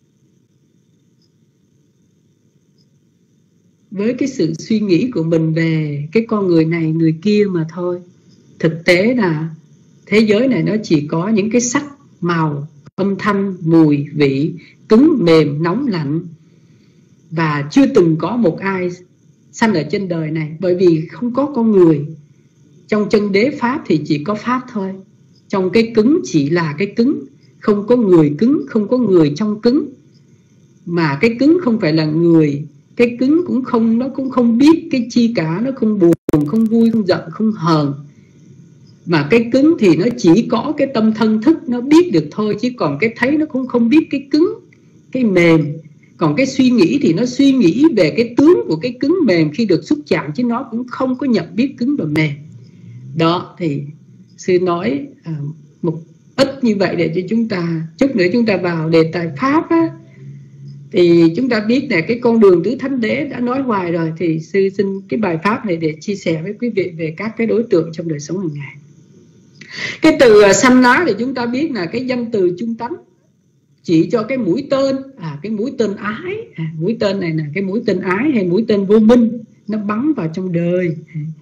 Speaker 1: với cái sự suy nghĩ của mình về cái con người này người kia mà thôi. Thực tế là thế giới này nó chỉ có những cái sắc, màu, âm thanh, mùi, vị, cứng, mềm, nóng, lạnh, và chưa từng có một ai sanh ở trên đời này, bởi vì không có con người. Trong chân đế pháp thì chỉ có pháp thôi. Trong cái cứng chỉ là cái cứng, không có người cứng, không có người trong cứng. Mà cái cứng không phải là người, cái cứng cũng không, nó cũng không biết cái chi cả, nó không buồn, không vui, không giận, không hờn. Mà cái cứng thì nó chỉ có cái tâm thân thức nó biết được thôi, chứ còn cái thấy nó cũng không biết cái cứng, cái mềm. Còn cái suy nghĩ thì nó suy nghĩ về cái tướng của cái cứng mềm khi được xúc chạm, chứ nó cũng không có nhận biết cứng và mềm. Đó thì sư nói à, một ít như vậy để cho chúng ta, chút nữa chúng ta vào đề tài pháp á, thì chúng ta biết là cái con đường tứ thánh đế đã nói hoài rồi. Thì sư xin cái bài pháp này để chia sẻ với quý vị về các cái đối tượng trong đời sống hàng ngày. Cái từ sanh lá thì chúng ta biết là cái danh từ chung tánh, chỉ cho cái mũi tên, à, cái mũi tên ái. À, mũi tên này là cái mũi tên ái hay mũi tên vô minh, nó bắn vào trong đời.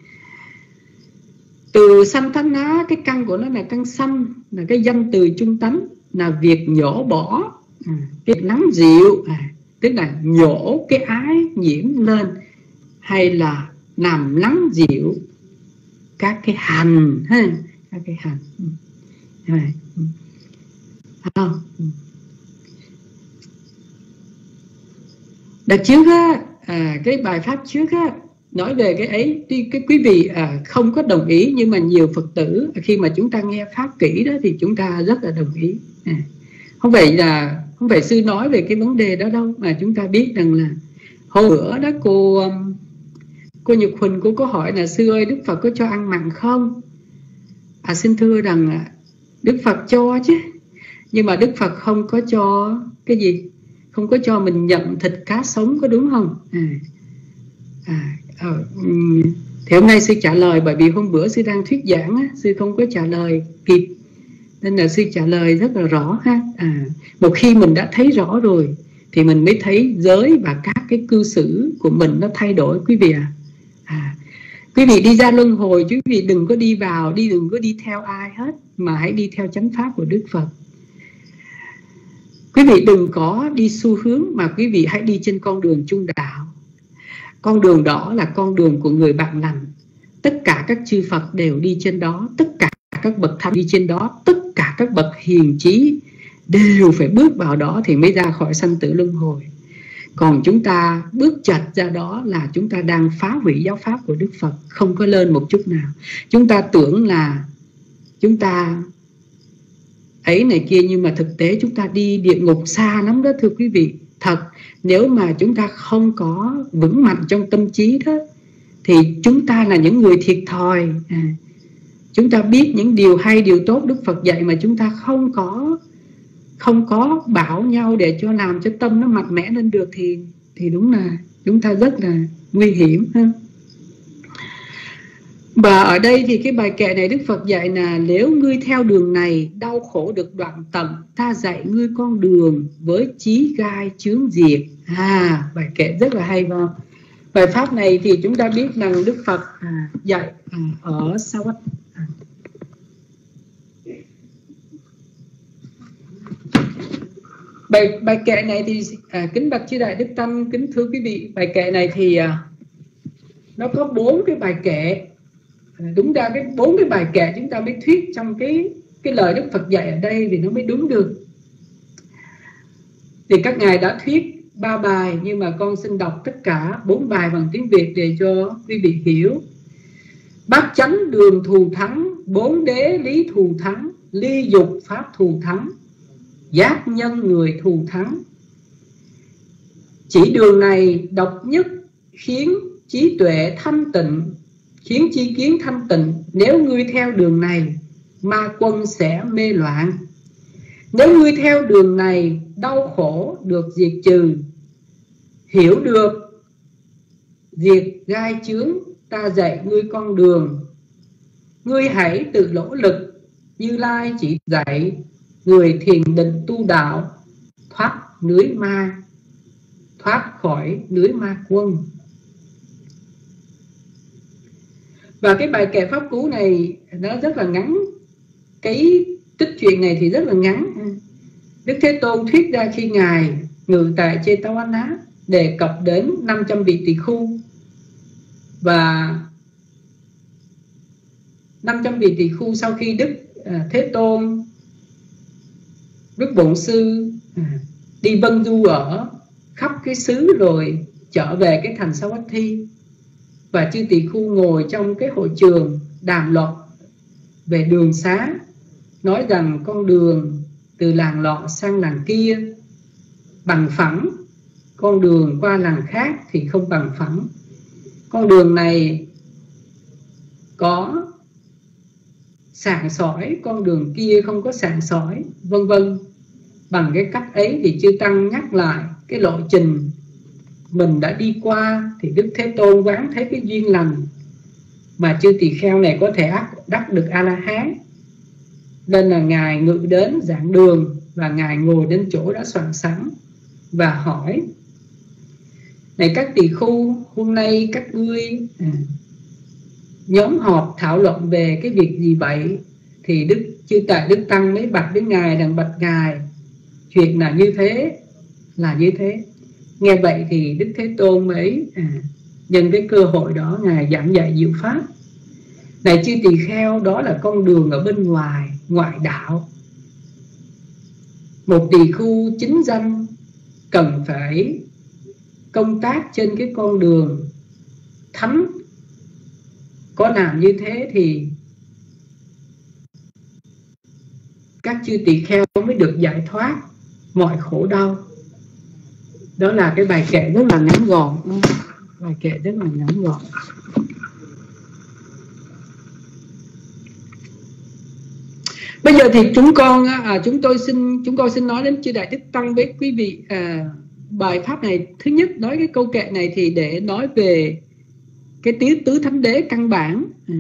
Speaker 1: Từ sanh thánh ná, cái căn của nó là căn sanh, là cái danh từ chung tánh, là việc nhổ bỏ, à, cái nắng dịu, à, tức là nhổ cái ái nhiễm lên, hay là làm nắng dịu các cái hành ha, các cái hành. À, đợt trước á, à, cái bài pháp trước á, nói về cái ấy, tuy cái quý vị à, không có đồng ý, nhưng mà nhiều Phật tử khi mà chúng ta nghe pháp kỹ đó thì chúng ta rất là đồng ý. À, không phải là không phải sư nói về cái vấn đề đó đâu, mà chúng ta biết rằng là hôm bữa đó cô cô Nhật Huỳnh cô có hỏi là sư ơi, Đức Phật có cho ăn mặn không? À, xin thưa rằng Đức Phật cho chứ, nhưng mà Đức Phật không có cho cái gì, không có cho mình nhận thịt cá sống, có đúng không? À, à, ờ, thì hôm nay sư trả lời, bởi vì hôm bữa sư đang thuyết giảng á, sư không có trả lời kịp, nên là sư trả lời rất là rõ ha. À, một khi mình đã thấy rõ rồi thì mình mới thấy giới và các cái cư xử của mình nó thay đổi quý vị à. À, quý vị đi ra luân hồi, quý vị đừng có đi vào, đi đừng có đi theo ai hết, mà hãy đi theo chánh pháp của Đức Phật. Quý vị đừng có đi xu hướng, mà quý vị hãy đi trên con đường trung đạo. Con đường đó là con đường của người bạn lành. Tất cả các chư Phật đều đi trên đó, tất cả các bậc thánh đi trên đó, tất cả các bậc hiền trí đều phải bước vào đó thì mới ra khỏi sanh tử luân hồi. Còn chúng ta bước chật ra đó là chúng ta đang phá hủy giáo pháp của Đức Phật, không có lên một chút nào. Chúng ta tưởng là chúng ta ấy này kia, nhưng mà thực tế chúng ta đi địa ngục xa lắm đó thưa quý vị. Thật, nếu mà chúng ta không có vững mạnh trong tâm trí đó, thì chúng ta là những người thiệt thòi. À, chúng ta biết những điều hay, điều tốt Đức Phật dạy mà chúng ta không có không có bảo nhau để cho làm cho tâm nó mạnh mẽ lên được, thì thì đúng là chúng ta rất là nguy hiểm ha. Và ở đây thì cái bài kệ này Đức Phật dạy là nếu ngươi theo đường này đau khổ được đoạn tận, ta dạy ngươi con đường với chí gai chướng diệt. À, bài kệ rất là hay vào. Bài pháp này thì chúng ta biết rằng Đức Phật à, dạy à, ở sao á. À. Bài, bài kệ này thì à, kính bạch chư Đại Đức Tăng, kính thưa quý vị, bài kệ này thì à, nó có bốn cái bài kệ. À, đúng ra cái bốn cái bài kệ chúng ta mới thuyết trong cái cái lời Đức Phật dạy ở đây thì nó mới đúng được. Thì các ngài đã thuyết ba bài, nhưng mà con xin đọc tất cả bốn bài bằng tiếng Việt để cho quý vị hiểu. bát chánh đường thù thắng, bốn đế lý thù thắng, ly dục pháp thù thắng, giác nhân người thù thắng. Chỉ đường này độc nhất, khiến trí tuệ thanh tịnh, khiến chi kiến thanh tịnh. Nếu ngươi theo đường này, ma quân sẽ mê loạn. Nếu ngươi theo đường này, đau khổ được diệt trừ. Hiểu được diệt gai chướng, ta dạy ngươi con đường. Ngươi hãy tự nỗ lực, Như Lai chỉ dạy. Người thiền định tu đạo, thoát lưới ma, thoát khỏi lưới ma quân. Và cái bài kệ pháp cú này nó rất là ngắn. Cái tích truyện này thì rất là ngắn. Đức Thế Tôn thuyết ra khi Ngài ngự tại Jetavana, đề cập đến năm trăm vị tỳ khu. Và năm trăm vị tỳ khu sau khi Đức Thế Tôn, Đức Bổn Sư đi vân du ở khắp cái xứ rồi trở về cái thành Savatthi, và chư tỳ khu ngồi trong cái hội trường đàm luận về đường xá, nói rằng con đường từ làng lọ sang làng kia bằng phẳng, con đường qua làng khác thì không bằng phẳng, con đường này có sạn sỏi, con đường kia không có sạn sỏi, vân vân. Bằng cái cách ấy thì chư Tăng nhắc lại cái lộ trình mình đã đi qua, thì Đức Thế Tôn quán thấy cái duyên lành mà chư tỳ kheo này có thể đắc được A-la-hán, nên là Ngài ngự đến giảng đường, và Ngài ngồi đến chỗ đã soạn sẵn và hỏi: này các tỳ khu, hôm nay các ngươi à, nhóm họp thảo luận về cái việc gì vậy? Thì Đức chư tại Đức Tăng mới bạch đến Ngài rằng: bạch Ngài, chuyện là như thế, là như thế. Nghe vậy thì Đức Thế Tôn mới à, nhân cái cơ hội đó Ngài giảng dạy diệu pháp. Này chư tỳ kheo, đó là con đường ở bên ngoài, ngoại đạo. Một tỳ khu chính danh cần phải công tác trên cái con đường thánh. Có làm như thế thì các chư tỳ kheo mới được giải thoát mọi khổ đau. Đó là cái bài kệ rất là ngắn gọn. Bài kệ rất là ngắn gọn. Bây giờ thì chúng con à, chúng tôi xin chúng con xin nói đến chư Đại Đức Tăng với quý vị. À, bài pháp này, thứ nhất nói cái câu kệ này thì để nói về cái tứ tứ thánh đế căn bản. À,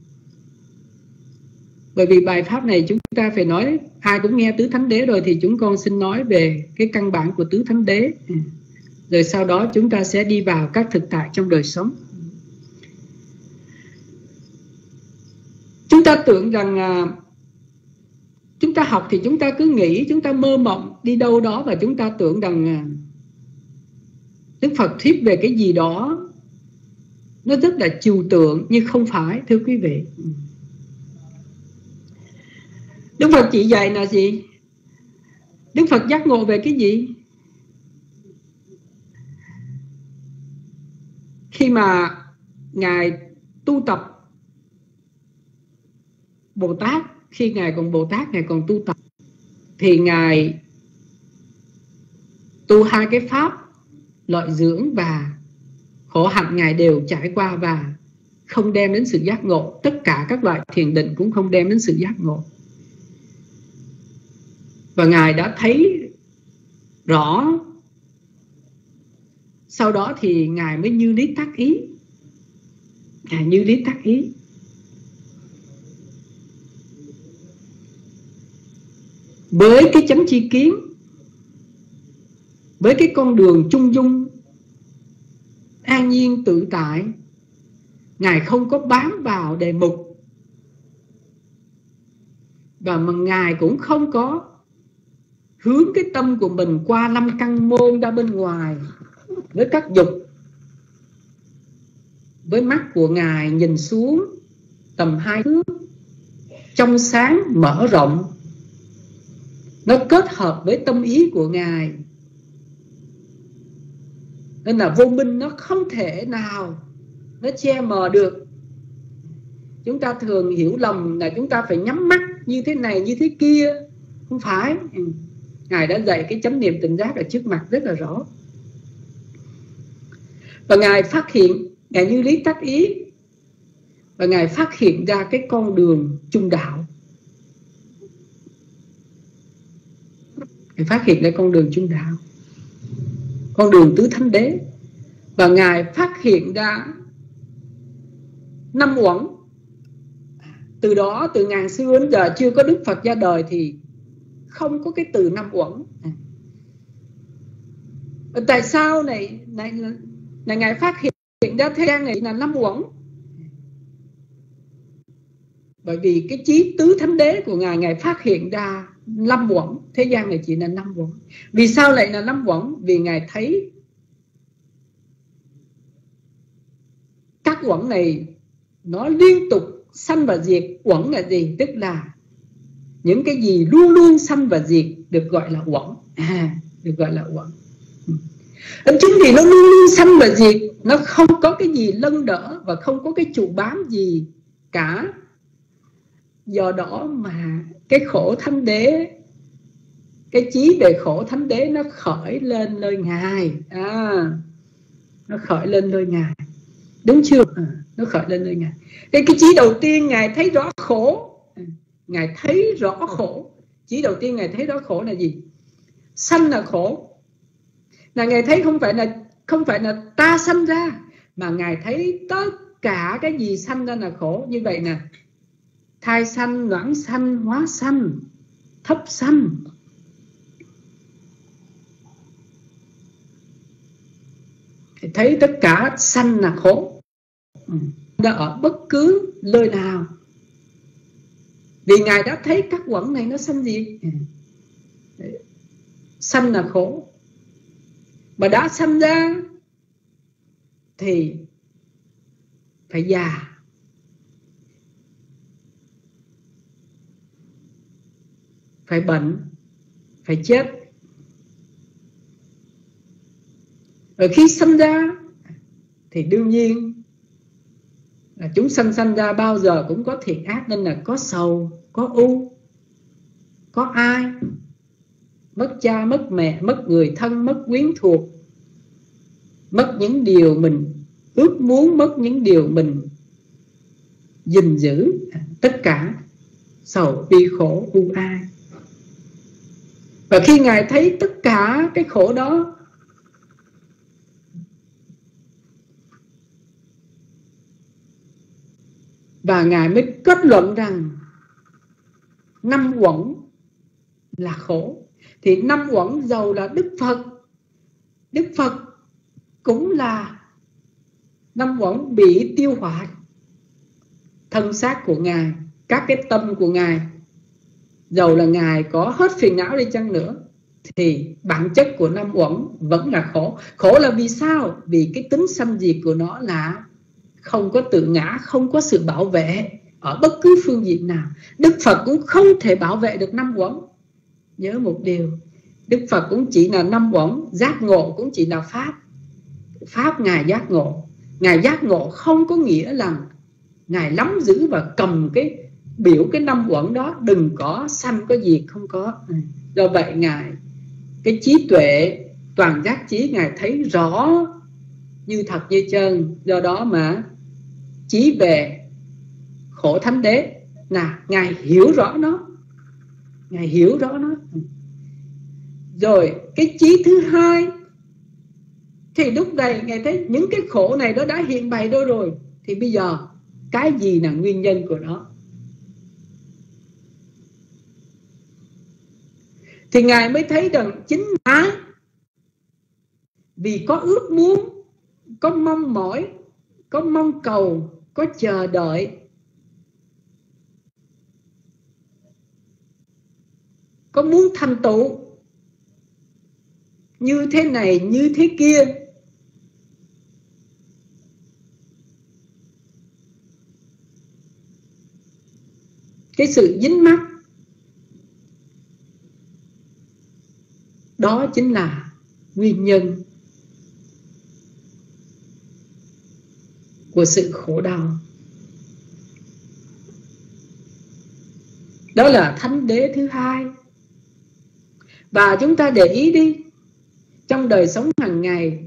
Speaker 1: bởi vì bài pháp này chúng ta phải nói, ai cũng nghe tứ thánh đế rồi, thì chúng con xin nói về cái căn bản của tứ thánh đế. À, rồi sau đó chúng ta sẽ đi vào các thực tại trong đời sống. Chúng ta tưởng rằng à, chúng ta học thì chúng ta cứ nghĩ, chúng ta mơ mộng đi đâu đó, và chúng ta tưởng rằng Đức Phật thuyết về cái gì đó nó rất là trừu tượng, nhưng không phải, thưa quý vị. Đức Phật chỉ dạy là gì? Đức Phật giác ngộ về cái gì? Khi mà Ngài tu tập Bồ Tát, khi Ngài còn Bồ Tát, Ngài còn tu tập, thì Ngài tu hai cái pháp lợi dưỡng và khổ hạnh, Ngài đều trải qua và không đem đến sự giác ngộ. Tất cả các loại thiền định cũng không đem đến sự giác ngộ. Và Ngài đã thấy rõ. Sau đó thì Ngài mới như lý tác ý. Ngài như lý tác ý. Với cái chánh tri kiến, với cái con đường trung dung, an nhiên tự tại, Ngài không có bám vào đề mục, và mà Ngài cũng không có hướng cái tâm của mình qua năm căn môn ra bên ngoài với các dục. Với mắt của Ngài nhìn xuống tầm hai thước, trong sáng mở rộng, nó kết hợp với tâm ý của Ngài, nên là vô minh nó không thể nào nó che mờ được. chúng ta thường hiểu lầm là chúng ta phải nhắm mắt như thế này như thế kia. Không phải. Ngài đã dạy cái chánh niệm tỉnh giác ở trước mặt rất là rõ. Và Ngài phát hiện, Ngài như lý tác ý, và Ngài phát hiện ra cái con đường trung đạo. Ngài phát hiện ra con đường trung đạo, con đường tứ thánh đế. Và Ngài phát hiện ra năm uẩn. Từ đó, từ ngàn xưa đến giờ chưa có Đức Phật ra đời thì không có cái từ năm uẩn. Tại sao này, này, này Ngài phát hiện ra thế gian này là năm uẩn? Bởi vì cái chí tứ thánh đế của Ngài, Ngài phát hiện ra năm uẩn, thế gian này chỉ là năm uẩn. Vì sao lại là năm uẩn? Vì Ngài thấy các uẩn này nó liên tục sanh và diệt. Uẩn là gì? Tức là những cái gì luôn luôn sanh và diệt được gọi là uẩn. À, được gọi là uẩn. Chính vì nó luôn luôn sanh và diệt, nó không có cái gì lân đỡ và không có cái trụ bám gì cả. Do đó mà cái khổ thánh đế, cái chí về khổ thánh đế nó khởi lên nơi Ngài. À, nó khởi lên nơi Ngài. Đúng chưa? À, nó khởi lên nơi Ngài. Cái, cái chí đầu tiên Ngài thấy rõ khổ. Ngài thấy rõ khổ. Chí đầu tiên Ngài thấy rõ khổ là gì? Sanh là khổ. Là Ngài thấy không phải là không phải là ta sanh ra, mà Ngài thấy tất cả cái gì sanh ra là khổ. Như vậy nè, thai sanh, loãng sanh, hóa sanh, thấp sanh. Thấy tất cả sanh là khổ. Đã ở bất cứ nơi nào. Vì Ngài đã thấy các uẩn này nó sanh gì? Sanh là khổ. Mà đã sanh ra thì phải già, phải bệnh, phải chết. Rồi khi sanh ra thì đương nhiên là chúng sanh sanh ra bao giờ cũng có thiện ác, nên là có sầu, có ưu, có ai, mất cha, mất mẹ, mất người thân, mất quyến thuộc, mất những điều mình ước muốn, mất những điều mình gìn giữ. Tất cả sầu, bi, khổ, ưu ai. Và khi Ngài thấy tất cả cái khổ đó, và Ngài mới kết luận rằng năm uẩn là khổ. Thì năm uẩn dầu là Đức Phật, Đức Phật cũng là năm uẩn bị tiêu hoại. Thân xác của Ngài, các cái tâm của Ngài, dầu là Ngài có hết phiền não đi chăng nữa, thì bản chất của năm uẩn vẫn là khổ. Khổ là vì sao? Vì cái tính sanh diệt của nó là không có tự ngã, không có sự bảo vệ ở bất cứ phương diện nào. Đức Phật cũng không thể bảo vệ được năm uẩn. Nhớ một điều, Đức Phật cũng chỉ là năm uẩn, giác ngộ cũng chỉ là Pháp. Pháp Ngài giác ngộ. Ngài giác ngộ không có nghĩa là Ngài nắm giữ và cầm cái biểu cái năm uẩn đó, đừng có sanh có diệt, không có. Do vậy Ngài, cái trí tuệ toàn giác trí, Ngài thấy rõ như thật như chân. Do đó mà chí về khổ thánh đế là Ngài hiểu rõ nó, Ngài hiểu rõ nó. Rồi cái chí thứ hai, thì lúc này Ngài thấy những cái khổ này nó đã hiện bày đâu rồi, thì bây giờ cái gì là nguyên nhân của nó? Thì Ngài mới thấy rằng chính là vì có ước muốn, có mong mỏi, có mong cầu, có chờ đợi, có muốn thành tựu như thế này, như thế kia, cái sự dính mắc đó chính là nguyên nhân của sự khổ đau. Đó là thánh đế thứ hai. Và chúng ta để ý đi, trong đời sống hàng ngày,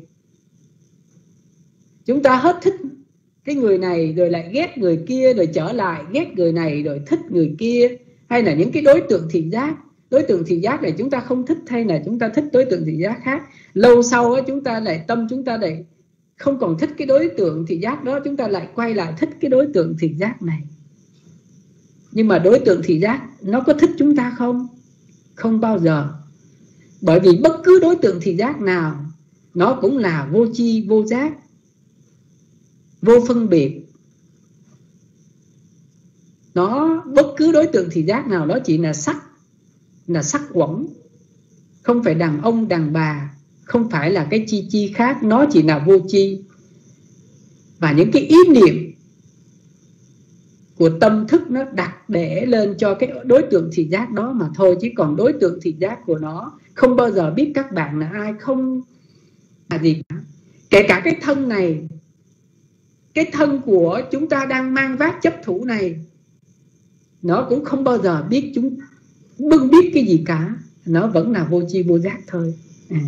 Speaker 1: chúng ta hết thích cái người này rồi lại ghét người kia, rồi trở lại ghét người này rồi thích người kia. Hay là những cái đối tượng thị giác, đối tượng thị giác này chúng ta không thích, hay là chúng ta thích đối tượng thị giác khác. Lâu sau đó, chúng ta lại tâm chúng ta lại không còn thích cái đối tượng thị giác đó, chúng ta lại quay lại thích cái đối tượng thị giác này. Nhưng mà đối tượng thị giác nó có thích chúng ta không? Không bao giờ. Bởi vì bất cứ đối tượng thị giác nào nó cũng là vô tri, vô giác, vô phân biệt. Nó bất cứ đối tượng thị giác nào đó chỉ là sắc, là sắc quẩn, không phải đàn ông đàn bà, không phải là cái chi chi khác, nó chỉ là vô tri. Và những cái ý niệm của tâm thức nó đặt để lên cho cái đối tượng thị giác đó mà thôi. Chứ còn đối tượng thị giác của nó không bao giờ biết các bạn là ai, không là gì cả. Kể cả cái thân này, cái thân của chúng ta đang mang vác chấp thủ này, nó cũng không bao giờ biết chúng bưng biết cái gì cả. Nó vẫn là vô tri vô giác thôi. à.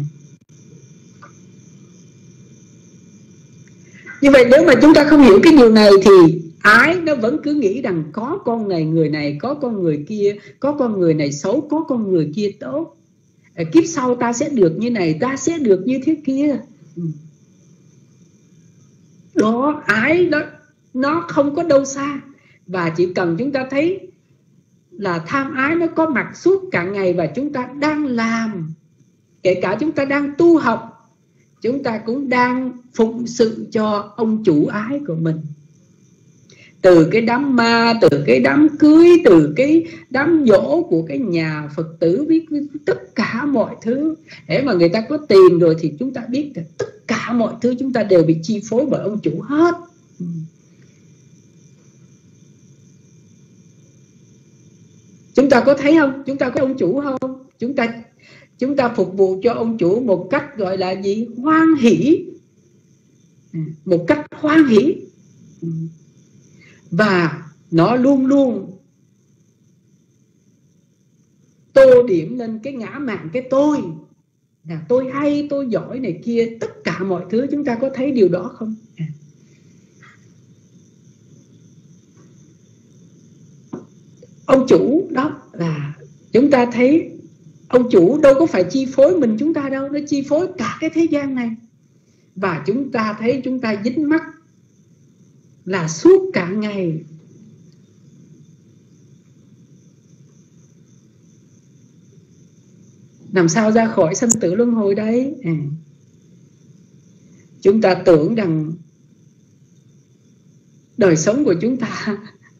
Speaker 1: Như vậy nếu mà chúng ta không hiểu cái điều này thì ái nó vẫn cứ nghĩ rằng có con này người này, có con người kia, có con người này xấu, có con người kia tốt, à, kiếp sau ta sẽ được như này, ta sẽ được như thế kia. Đó, ái đó nó không có đâu xa. Và chỉ cần chúng ta thấy là tham ái nó có mặt suốt cả ngày và chúng ta đang làm, kể cả chúng ta đang tu học, chúng ta cũng đang phụng sự cho ông chủ ái của mình. Từ cái đám ma, từ cái đám cưới, từ cái đám dỗ của cái nhà Phật tử, biết tất cả mọi thứ. Để mà người ta có tiền rồi thì chúng ta biết là tất cả mọi thứ chúng ta đều bị chi phối bởi ông chủ hết. Chúng ta có thấy không? Chúng ta có ông chủ không? Chúng ta chúng ta phục vụ cho ông chủ một cách gọi là gì? Hoan hỷ. Một cách hoan hỷ. Và nó luôn luôn tô điểm lên cái ngã mạn, cái tôi, là tôi hay, tôi giỏi này kia, tất cả mọi thứ. Chúng ta có thấy điều đó không? Ông chủ đó là chúng ta thấy ông chủ đâu có phải chi phối mình chúng ta đâu, nó chi phối cả cái thế gian này. Và chúng ta thấy chúng ta dính mắc là suốt cả ngày làm sao ra khỏi sanh tử luân hồi đấy. à. Chúng ta tưởng rằng đời sống của chúng ta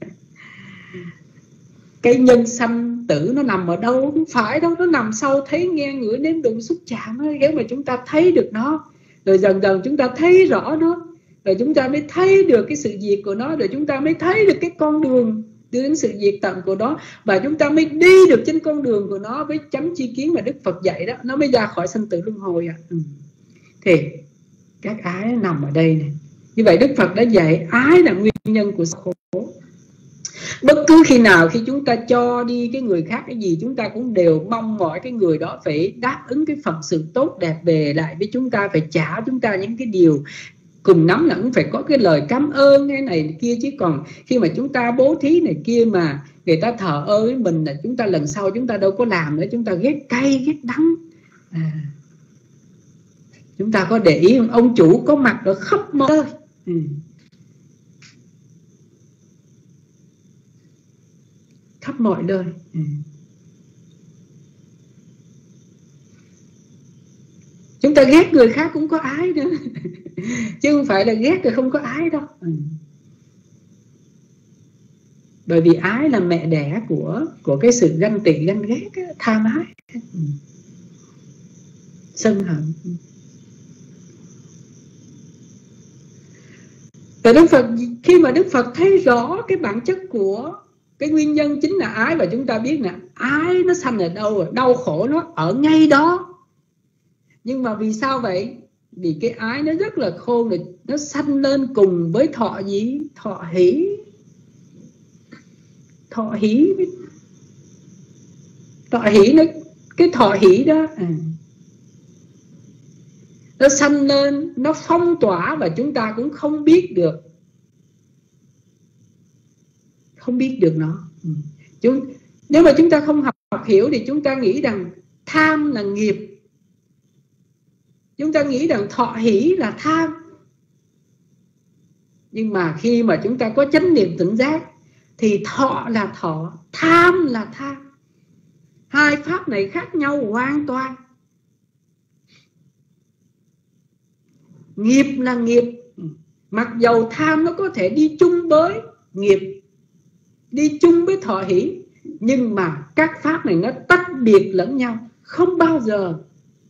Speaker 1: cái nhân sanh tử nó nằm ở đâu? Không phải đâu, nó nằm sau thấy nghe ngửi nếm đụng xúc chạm. Nếu mà chúng ta thấy được nó, rồi dần dần chúng ta thấy rõ nó, rồi chúng ta mới thấy được cái sự diệt của nó, rồi chúng ta mới thấy được cái con đường đưa đến sự diệt tận của nó, và chúng ta mới đi được trên con đường của nó với chánh chi kiến mà Đức Phật dạy đó, nó mới ra khỏi sanh tử luân hồi. à. ừ. Thì các ái nằm ở đây này. Như vậy Đức Phật đã dạy ái là nguyên nhân của khổ. Bất cứ khi nào khi chúng ta cho đi cái người khác cái gì, chúng ta cũng đều mong mỏi cái người đó phải đáp ứng cái phận sự tốt đẹp về lại với chúng ta, phải trả chúng ta những cái điều, cùng lắm là cũng phải có cái lời cảm ơn cái này kia. Chứ còn khi mà chúng ta bố thí này kia mà người ta thờ ơ với mình là chúng ta lần sau chúng ta đâu có làm nữa, chúng ta ghét cay ghét đắng. à. Chúng ta có để ý không? Ông chủ có mặt ở khắp mọi nơi. ừ. Khắp mọi nơi. ừ. Chúng ta ghét người khác cũng có ái nữa chứ không phải là ghét rồi không có ái đâu. ừ. Bởi vì ái là mẹ đẻ của của cái sự ganh tị ganh ghét, tham ái, ừ. sân hận. Và Đức Phật, khi mà Đức Phật thấy rõ cái bản chất của cái nguyên nhân chính là ái, và chúng ta biết là ái nó sanh ở đâu rồi, đau khổ nó ở ngay đó. Nhưng mà vì sao vậy? Vì cái ái nó rất là khôn, rồi nó sanh lên cùng với thọ gì? Thọ hỷ. Thọ hỷ. Thọ hỷ nó, cái thọ hỷ đó à, nó sanh lên, nó phong tỏa và chúng ta cũng không biết được, không biết được nó. Chúng, nếu mà chúng ta không học, học hiểu thì chúng ta nghĩ rằng tham là nghiệp, chúng ta nghĩ rằng thọ hỷ là tham. Nhưng mà khi mà chúng ta có chánh niệm tỉnh giác thì thọ là thọ, tham là tham. Hai pháp này khác nhau hoàn toàn. Nghiệp là nghiệp. Mặc dầu tham nó có thể đi chung với nghiệp, đi chung với thọ hỷ, nhưng mà các pháp này nó tách biệt lẫn nhau, không bao giờ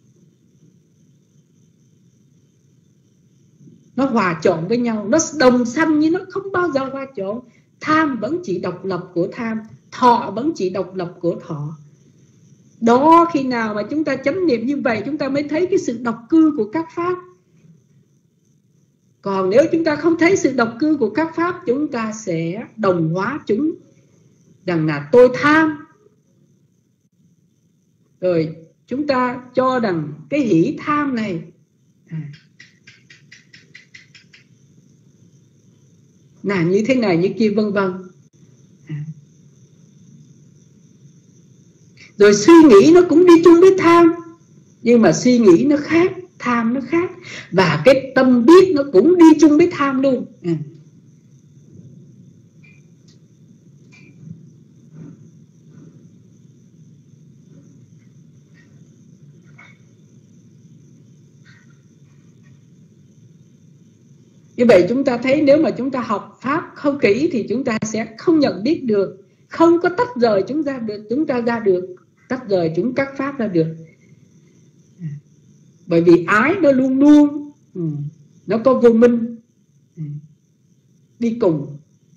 Speaker 1: nó hòa trộn với nhau. Nó đồng sanh nhưng nó không bao giờ hòa trộn. Tham vẫn chỉ độc lập của tham, thọ vẫn chỉ độc lập của thọ. Đó, khi nào mà chúng ta chánh niệm như vậy, chúng ta mới thấy cái sự độc cư của các pháp. Còn nếu chúng ta không thấy sự độc cư của các pháp, chúng ta sẽ đồng hóa chúng rằng là tôi tham. Rồi chúng ta cho rằng cái hỷ tham này à, là như thế này như kia vân vân. À. Rồi suy nghĩ nó cũng đi chung với tham, nhưng mà suy nghĩ nó khác, tham nó khác. Và cái tâm biết nó cũng đi chung với tham luôn. À. Như vậy chúng ta thấy nếu mà chúng ta học pháp không kỹ thì chúng ta sẽ không nhận biết được, không có tách rời chúng ta được, chúng ta ra được, tách rời chúng các pháp ra được. Bởi vì ái nó luôn luôn nó có vô minh đi cùng,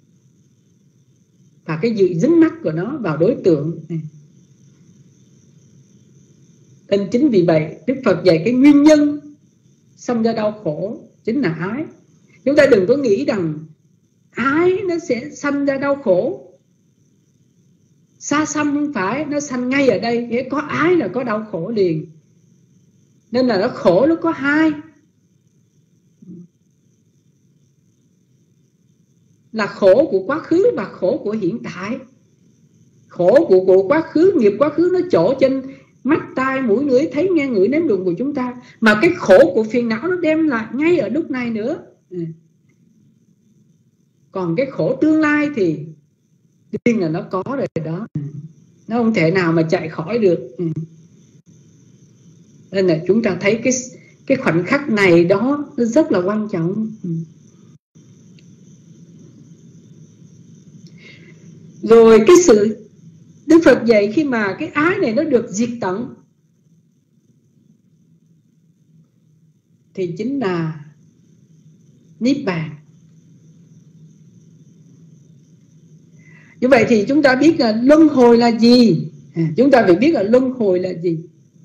Speaker 1: và cái sự dính mắc của nó vào đối tượng. Nên chính vì vậy Đức Phật dạy cái nguyên nhân sanh ra đau khổ chính là ái. Chúng ta đừng có nghĩ rằng ái nó sẽ sanh ra đau khổ. Xa xăm không phải, nó sanh ngay ở đây. Nghĩa có ái là có đau khổ liền. Nên là nó khổ nó có hai, là khổ của quá khứ và khổ của hiện tại. Khổ của, của quá khứ, nghiệp quá khứ nó trổ trên mắt, tai, mũi, lưỡi, thấy, nghe, ngửi, nếm, đụng của chúng ta. Mà cái khổ của phiền não nó đem lại ngay ở lúc này nữa. Còn cái khổ tương lai thì đương là nó có rồi đó, nó không thể nào mà chạy khỏi được. Nên là chúng ta thấy cái cái khoảnh khắc này đó nó rất là quan trọng. Rồi cái sự Đức Phật dạy khi mà cái ái này nó được diệt tận thì chính là Niết Bàn. Như vậy thì chúng ta biết là luân hồi là gì? À, chúng ta phải biết là luân hồi là gì.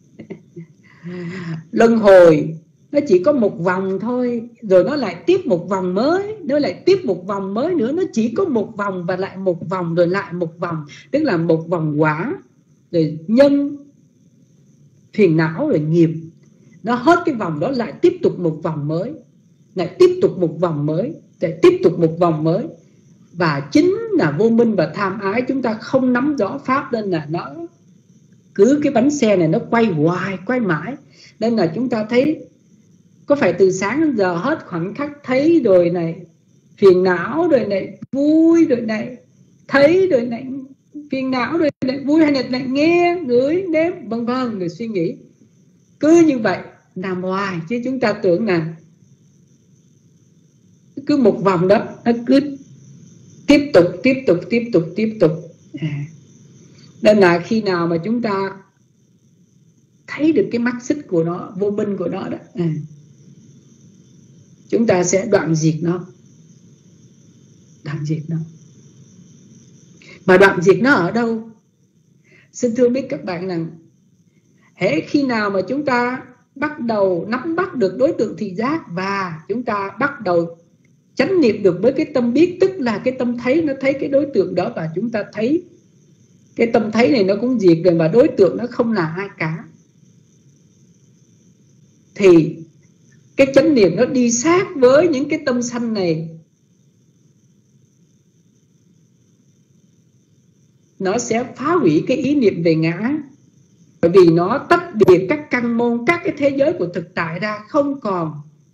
Speaker 1: Luân hồi nó chỉ có một vòng thôi, rồi nó lại tiếp một vòng mới, nó lại tiếp một vòng mới nữa. Nó chỉ có một vòng và lại một vòng rồi lại một vòng. Tức là một vòng quả, rồi nhân, phiền não, rồi nghiệp. Nó hết cái vòng đó lại tiếp tục một vòng mới, lại tiếp tục một vòng mới, lại tiếp tục một vòng mới. Và chính là vô minh và tham ái chúng ta không nắm rõ pháp, nên là nó cứ cái bánh xe này nó quay hoài, quay mãi. Nên là chúng ta thấy có phải từ sáng đến giờ hết khoảnh khắc thấy rồi này phiền não, rồi này vui, rồi này thấy, rồi này phiền não, rồi lại vui, hay là lại nghe, ngửi, nếm, vân vân, rồi suy nghĩ. Cứ như vậy nằm hoài, chứ chúng ta tưởng là cứ một vòng đó nó cứ tiếp tục, tiếp tục, tiếp tục, tiếp tục. À. Nên là khi nào mà chúng ta thấy được cái mắt xích của nó, vô minh của nó đó, à, chúng ta sẽ đoạn diệt nó. Đoạn diệt nó. Mà đoạn diệt nó ở đâu? Xin thưa biết các bạn rằng hễ khi nào mà chúng ta bắt đầu nắm bắt được đối tượng thị giác và chúng ta bắt đầu chánh niệm được với cái tâm biết, tức là cái tâm thấy, nó thấy cái đối tượng đó và chúng ta thấy Cái tâm thấy này nó cũng diệt rồi, mà đối tượng nó không là ai cả, thì cái chánh niệm nó đi sát với những cái tâm sanh này, nó sẽ phá hủy cái ý niệm về ngã. Bởi vì nó tách biệt các căn môn, các cái thế giới của thực tại ra, không còn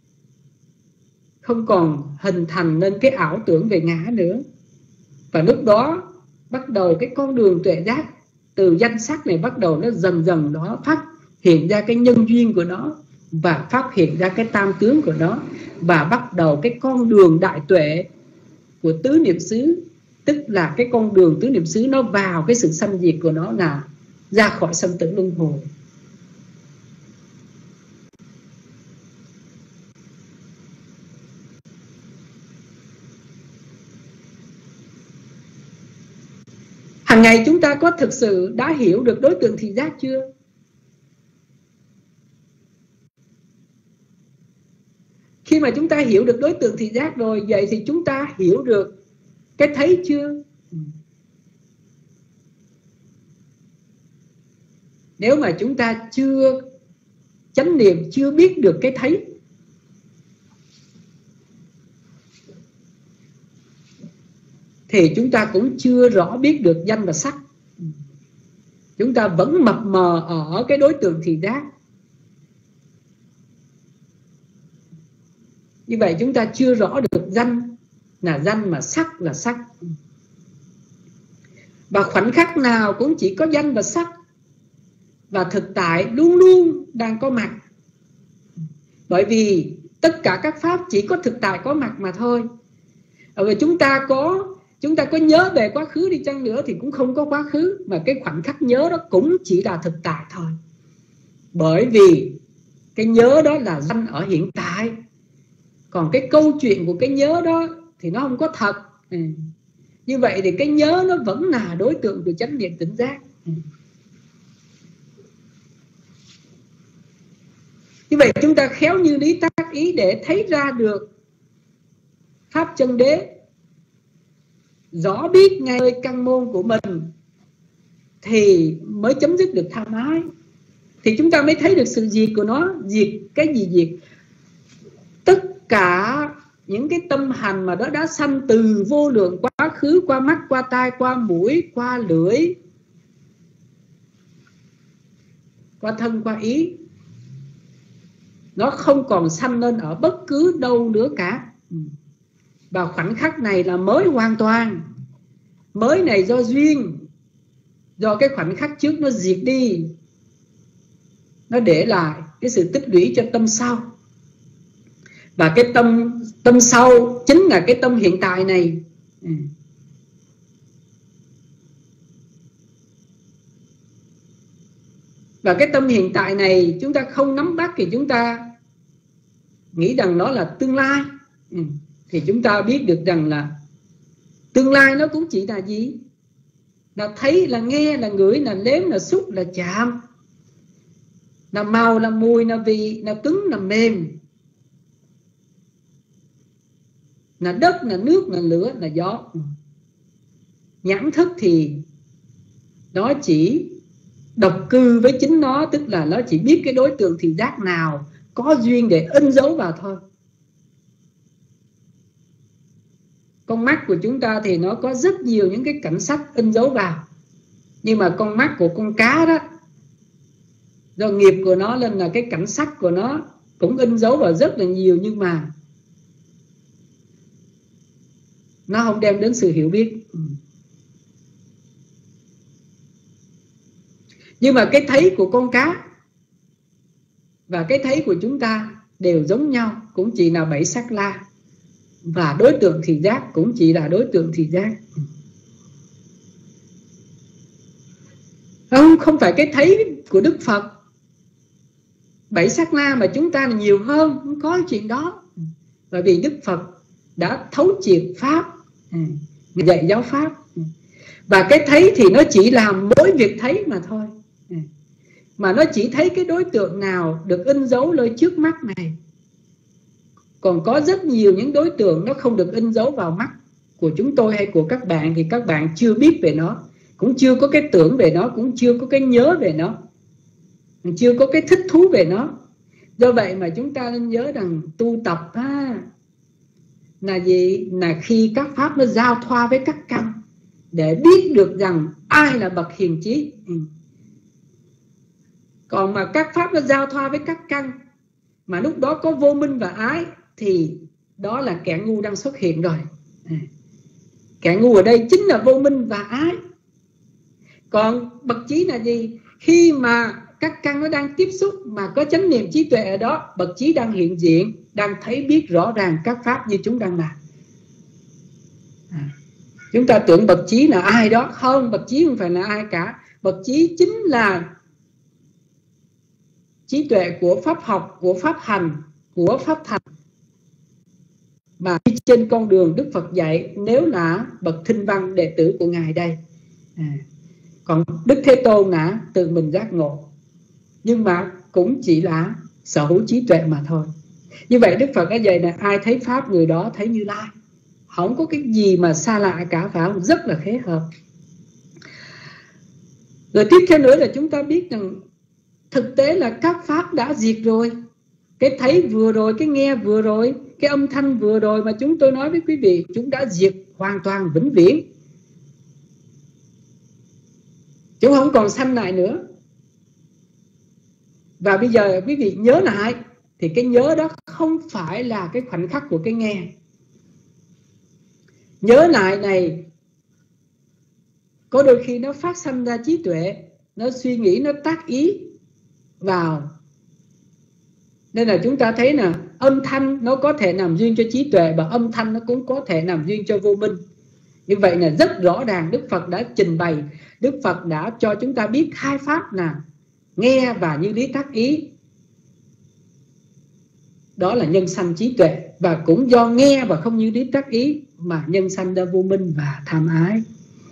Speaker 1: không còn hình thành nên cái ảo tưởng về ngã nữa. Và lúc đó bắt đầu cái con đường tuệ giác từ danh sắc này bắt đầu nó dần dần nó phát hiện ra cái nhân duyên của nó, và phát hiện ra cái tam tướng của nó, và bắt đầu cái con đường đại tuệ của tứ niệm xứ. Tức là cái con đường tứ niệm xứ nó vào cái sự sanh diệt của nó, là ra khỏi sanh tử luân hồi. Hàng ngày chúng ta có thực sự đã hiểu được đối tượng thị giác chưa? Khi mà chúng ta hiểu được đối tượng thị giác rồi, vậy thì chúng ta hiểu được cái thấy chưa? Nếu mà chúng ta chưa chánh niệm, chưa biết được cái thấy, thì chúng ta cũng chưa rõ biết được danh và sắc. Chúng ta vẫn mập mờ ở cái đối tượng thị giác. Như vậy chúng ta chưa rõ được danh là danh, mà sắc là sắc. Và khoảnh khắc nào cũng chỉ có danh và sắc, và thực tại luôn luôn đang có mặt. Bởi vì tất cả các pháp chỉ có thực tại có mặt mà thôi. Và chúng ta có Chúng ta có nhớ về quá khứ đi chăng nữa thì cũng không có quá khứ, mà cái khoảnh khắc nhớ đó cũng chỉ là thực tại thôi. Bởi vì cái nhớ đó là danh ở hiện tại, còn cái câu chuyện của cái nhớ đó thì nó không có thật. Ừ. Như vậy thì cái nhớ nó vẫn là đối tượng của chánh niệm tỉnh giác. Ừ. Như vậy chúng ta khéo như lý tác ý để thấy ra được pháp chân đế, rõ biết ngay căn môn của mình, thì mới chấm dứt được tham ái. Thì chúng ta mới thấy được sự diệt của nó. Diệt cái gì diệt? Tất cả những cái tâm hành mà nó đã sanh từ vô lượng quá khứ, qua mắt, qua tai, qua mũi, qua lưỡi, qua thân, qua ý, nó không còn sanh lên ở bất cứ đâu nữa cả. Và khoảnh khắc này là mới hoàn toàn. Mới này do duyên, do cái khoảnh khắc trước nó diệt đi, nó để lại cái sự tích lũy cho tâm sau. Và cái tâm tâm sau chính là cái tâm hiện tại này. Và cái tâm hiện tại này chúng ta không nắm bắt thì chúng ta nghĩ rằng nó là tương lai. Thì chúng ta biết được rằng là tương lai nó cũng chỉ là gì? Là thấy, là nghe, là ngửi, là nếm, là xúc, là chạm, là màu, là mùi, là vị, là cứng, là mềm, là đất, là nước, là lửa, là gió. Nhãn thức thì nó chỉ độc cư với chính nó, tức là nó chỉ biết cái đối tượng thị giác nào có duyên để in dấu vào thôi. Con mắt của chúng ta thì nó có rất nhiều những cái cảnh sắc in dấu vào. Nhưng mà con mắt của con cá đó, do nghiệp của nó nên là cái cảnh sắc của nó cũng in dấu vào rất là nhiều, nhưng mà nó không đem đến sự hiểu biết. Nhưng mà cái thấy của con cá và cái thấy của chúng ta đều giống nhau, cũng chỉ là bảy sắc la. Và đối tượng thị giác cũng chỉ là đối tượng thị giác. Không, không phải cái thấy của Đức Phật. Bảy sắc la mà chúng ta là nhiều hơn, không có chuyện đó. Bởi vì Đức Phật đã thấu triệt Pháp, dạy giáo Pháp. Và cái thấy thì nó chỉ làm mỗi việc thấy mà thôi. Mà nó chỉ thấy cái đối tượng nào được in dấu lên trước mắt này. Còn có rất nhiều những đối tượng nó không được in dấu vào mắt của chúng tôi hay của các bạn, thì các bạn chưa biết về nó. cũng chưa có cái tưởng về nó, cũng chưa có cái nhớ về nó, chưa có cái thích thú về nó. Do vậy mà chúng ta nên nhớ rằng tu tập á, là gì? Là khi các pháp nó giao thoa với các căn, để biết được rằng ai là bậc hiền trí. Ừ. Còn mà các pháp nó giao thoa với các căn, mà lúc đó có vô minh và ái, thì đó là kẻ ngu đang xuất hiện rồi. À. Kẻ ngu ở đây chính là vô minh và ái. Còn bậc trí là gì? Khi mà các căn nó đang tiếp xúc mà có chánh niệm trí tuệ ở đó, bậc trí đang hiện diện, đang thấy biết rõ ràng các pháp như chúng đang làm. À. Chúng ta tưởng bậc trí là ai đó. Không, bậc trí không phải là ai cả. Bậc trí chính là trí tuệ của pháp học, của pháp hành, của pháp thành, mà trên con đường Đức Phật dạy nếu là bậc thinh văn đệ tử của Ngài đây. À. Còn Đức Thế Tôn là tự mình giác ngộ, nhưng mà cũng chỉ là sở hữu trí tuệ mà thôi. Như vậy Đức Phật đã dạy là ai thấy pháp người đó thấy Như Lai. Không có cái gì mà xa lạ cả, phải không? Rất là khế hợp. Rồi tiếp theo nữa là chúng ta biết rằng thực tế là các pháp đã diệt rồi. Cái thấy vừa rồi, cái nghe vừa rồi, cái âm thanh vừa rồi mà chúng tôi nói với quý vị, chúng đã diệt hoàn toàn vĩnh viễn. Chúng không còn sanh lại nữa. Và bây giờ quý vị nhớ lại, thì cái nhớ đó không phải là cái khoảnh khắc của cái nghe. Nhớ lại này, có đôi khi nó phát sanh ra trí tuệ, nó suy nghĩ, nó tác ý vào. Nên là chúng ta thấy là âm thanh nó có thể nằm duyên cho trí tuệ, và âm thanh nó cũng có thể nằm duyên cho vô minh. Như vậy là rất rõ ràng Đức Phật đã trình bày, Đức Phật đã cho chúng ta biết hai pháp là nghe và như lý tác ý. Đó là nhân sanh trí tuệ. Và cũng do nghe và không như lý tác ý mà nhân sanh ra vô minh và tham ái.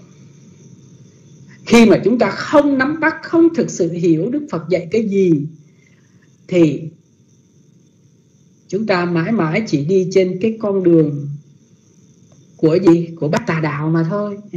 Speaker 1: Khi mà chúng ta không nắm bắt, không thực sự hiểu Đức Phật dạy cái gì, thì chúng ta mãi mãi chỉ đi trên cái con đường của gì? Của Bát Tà Đạo mà thôi. Ừ.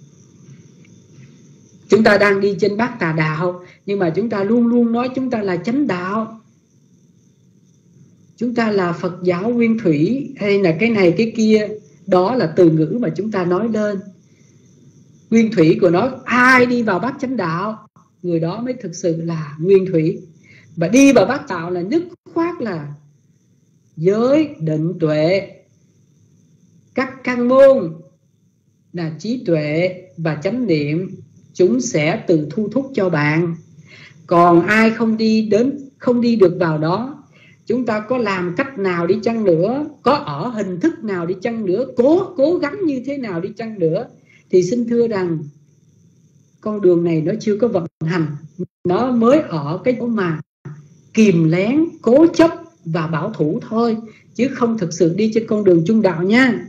Speaker 1: Chúng ta đang đi trên Bát Tà Đạo, nhưng mà chúng ta luôn luôn nói chúng ta là chánh đạo, chúng ta là Phật giáo nguyên thủy, hay là cái này cái kia. Đó là từ ngữ mà chúng ta nói lên. Nguyên thủy của nó, ai đi vào Bát Chánh Đạo, người đó mới thực sự là nguyên thủy. Và đi vào Bát Đạo là nhất khoát là giới, định, tuệ, các căn môn là trí tuệ và chánh niệm, chúng sẽ tự thu thúc cho bạn. Còn ai không đi đến, không đi được vào đó, chúng ta có làm cách nào đi chăng nữa, có ở hình thức nào đi chăng nữa, cố cố gắng như thế nào đi chăng nữa, thì xin thưa rằng con đường này nó chưa có vận hành. Nó mới ở cái chỗ mà kìm lén, cố chấp và bảo thủ thôi, chứ không thực sự đi trên con đường trung đạo nha.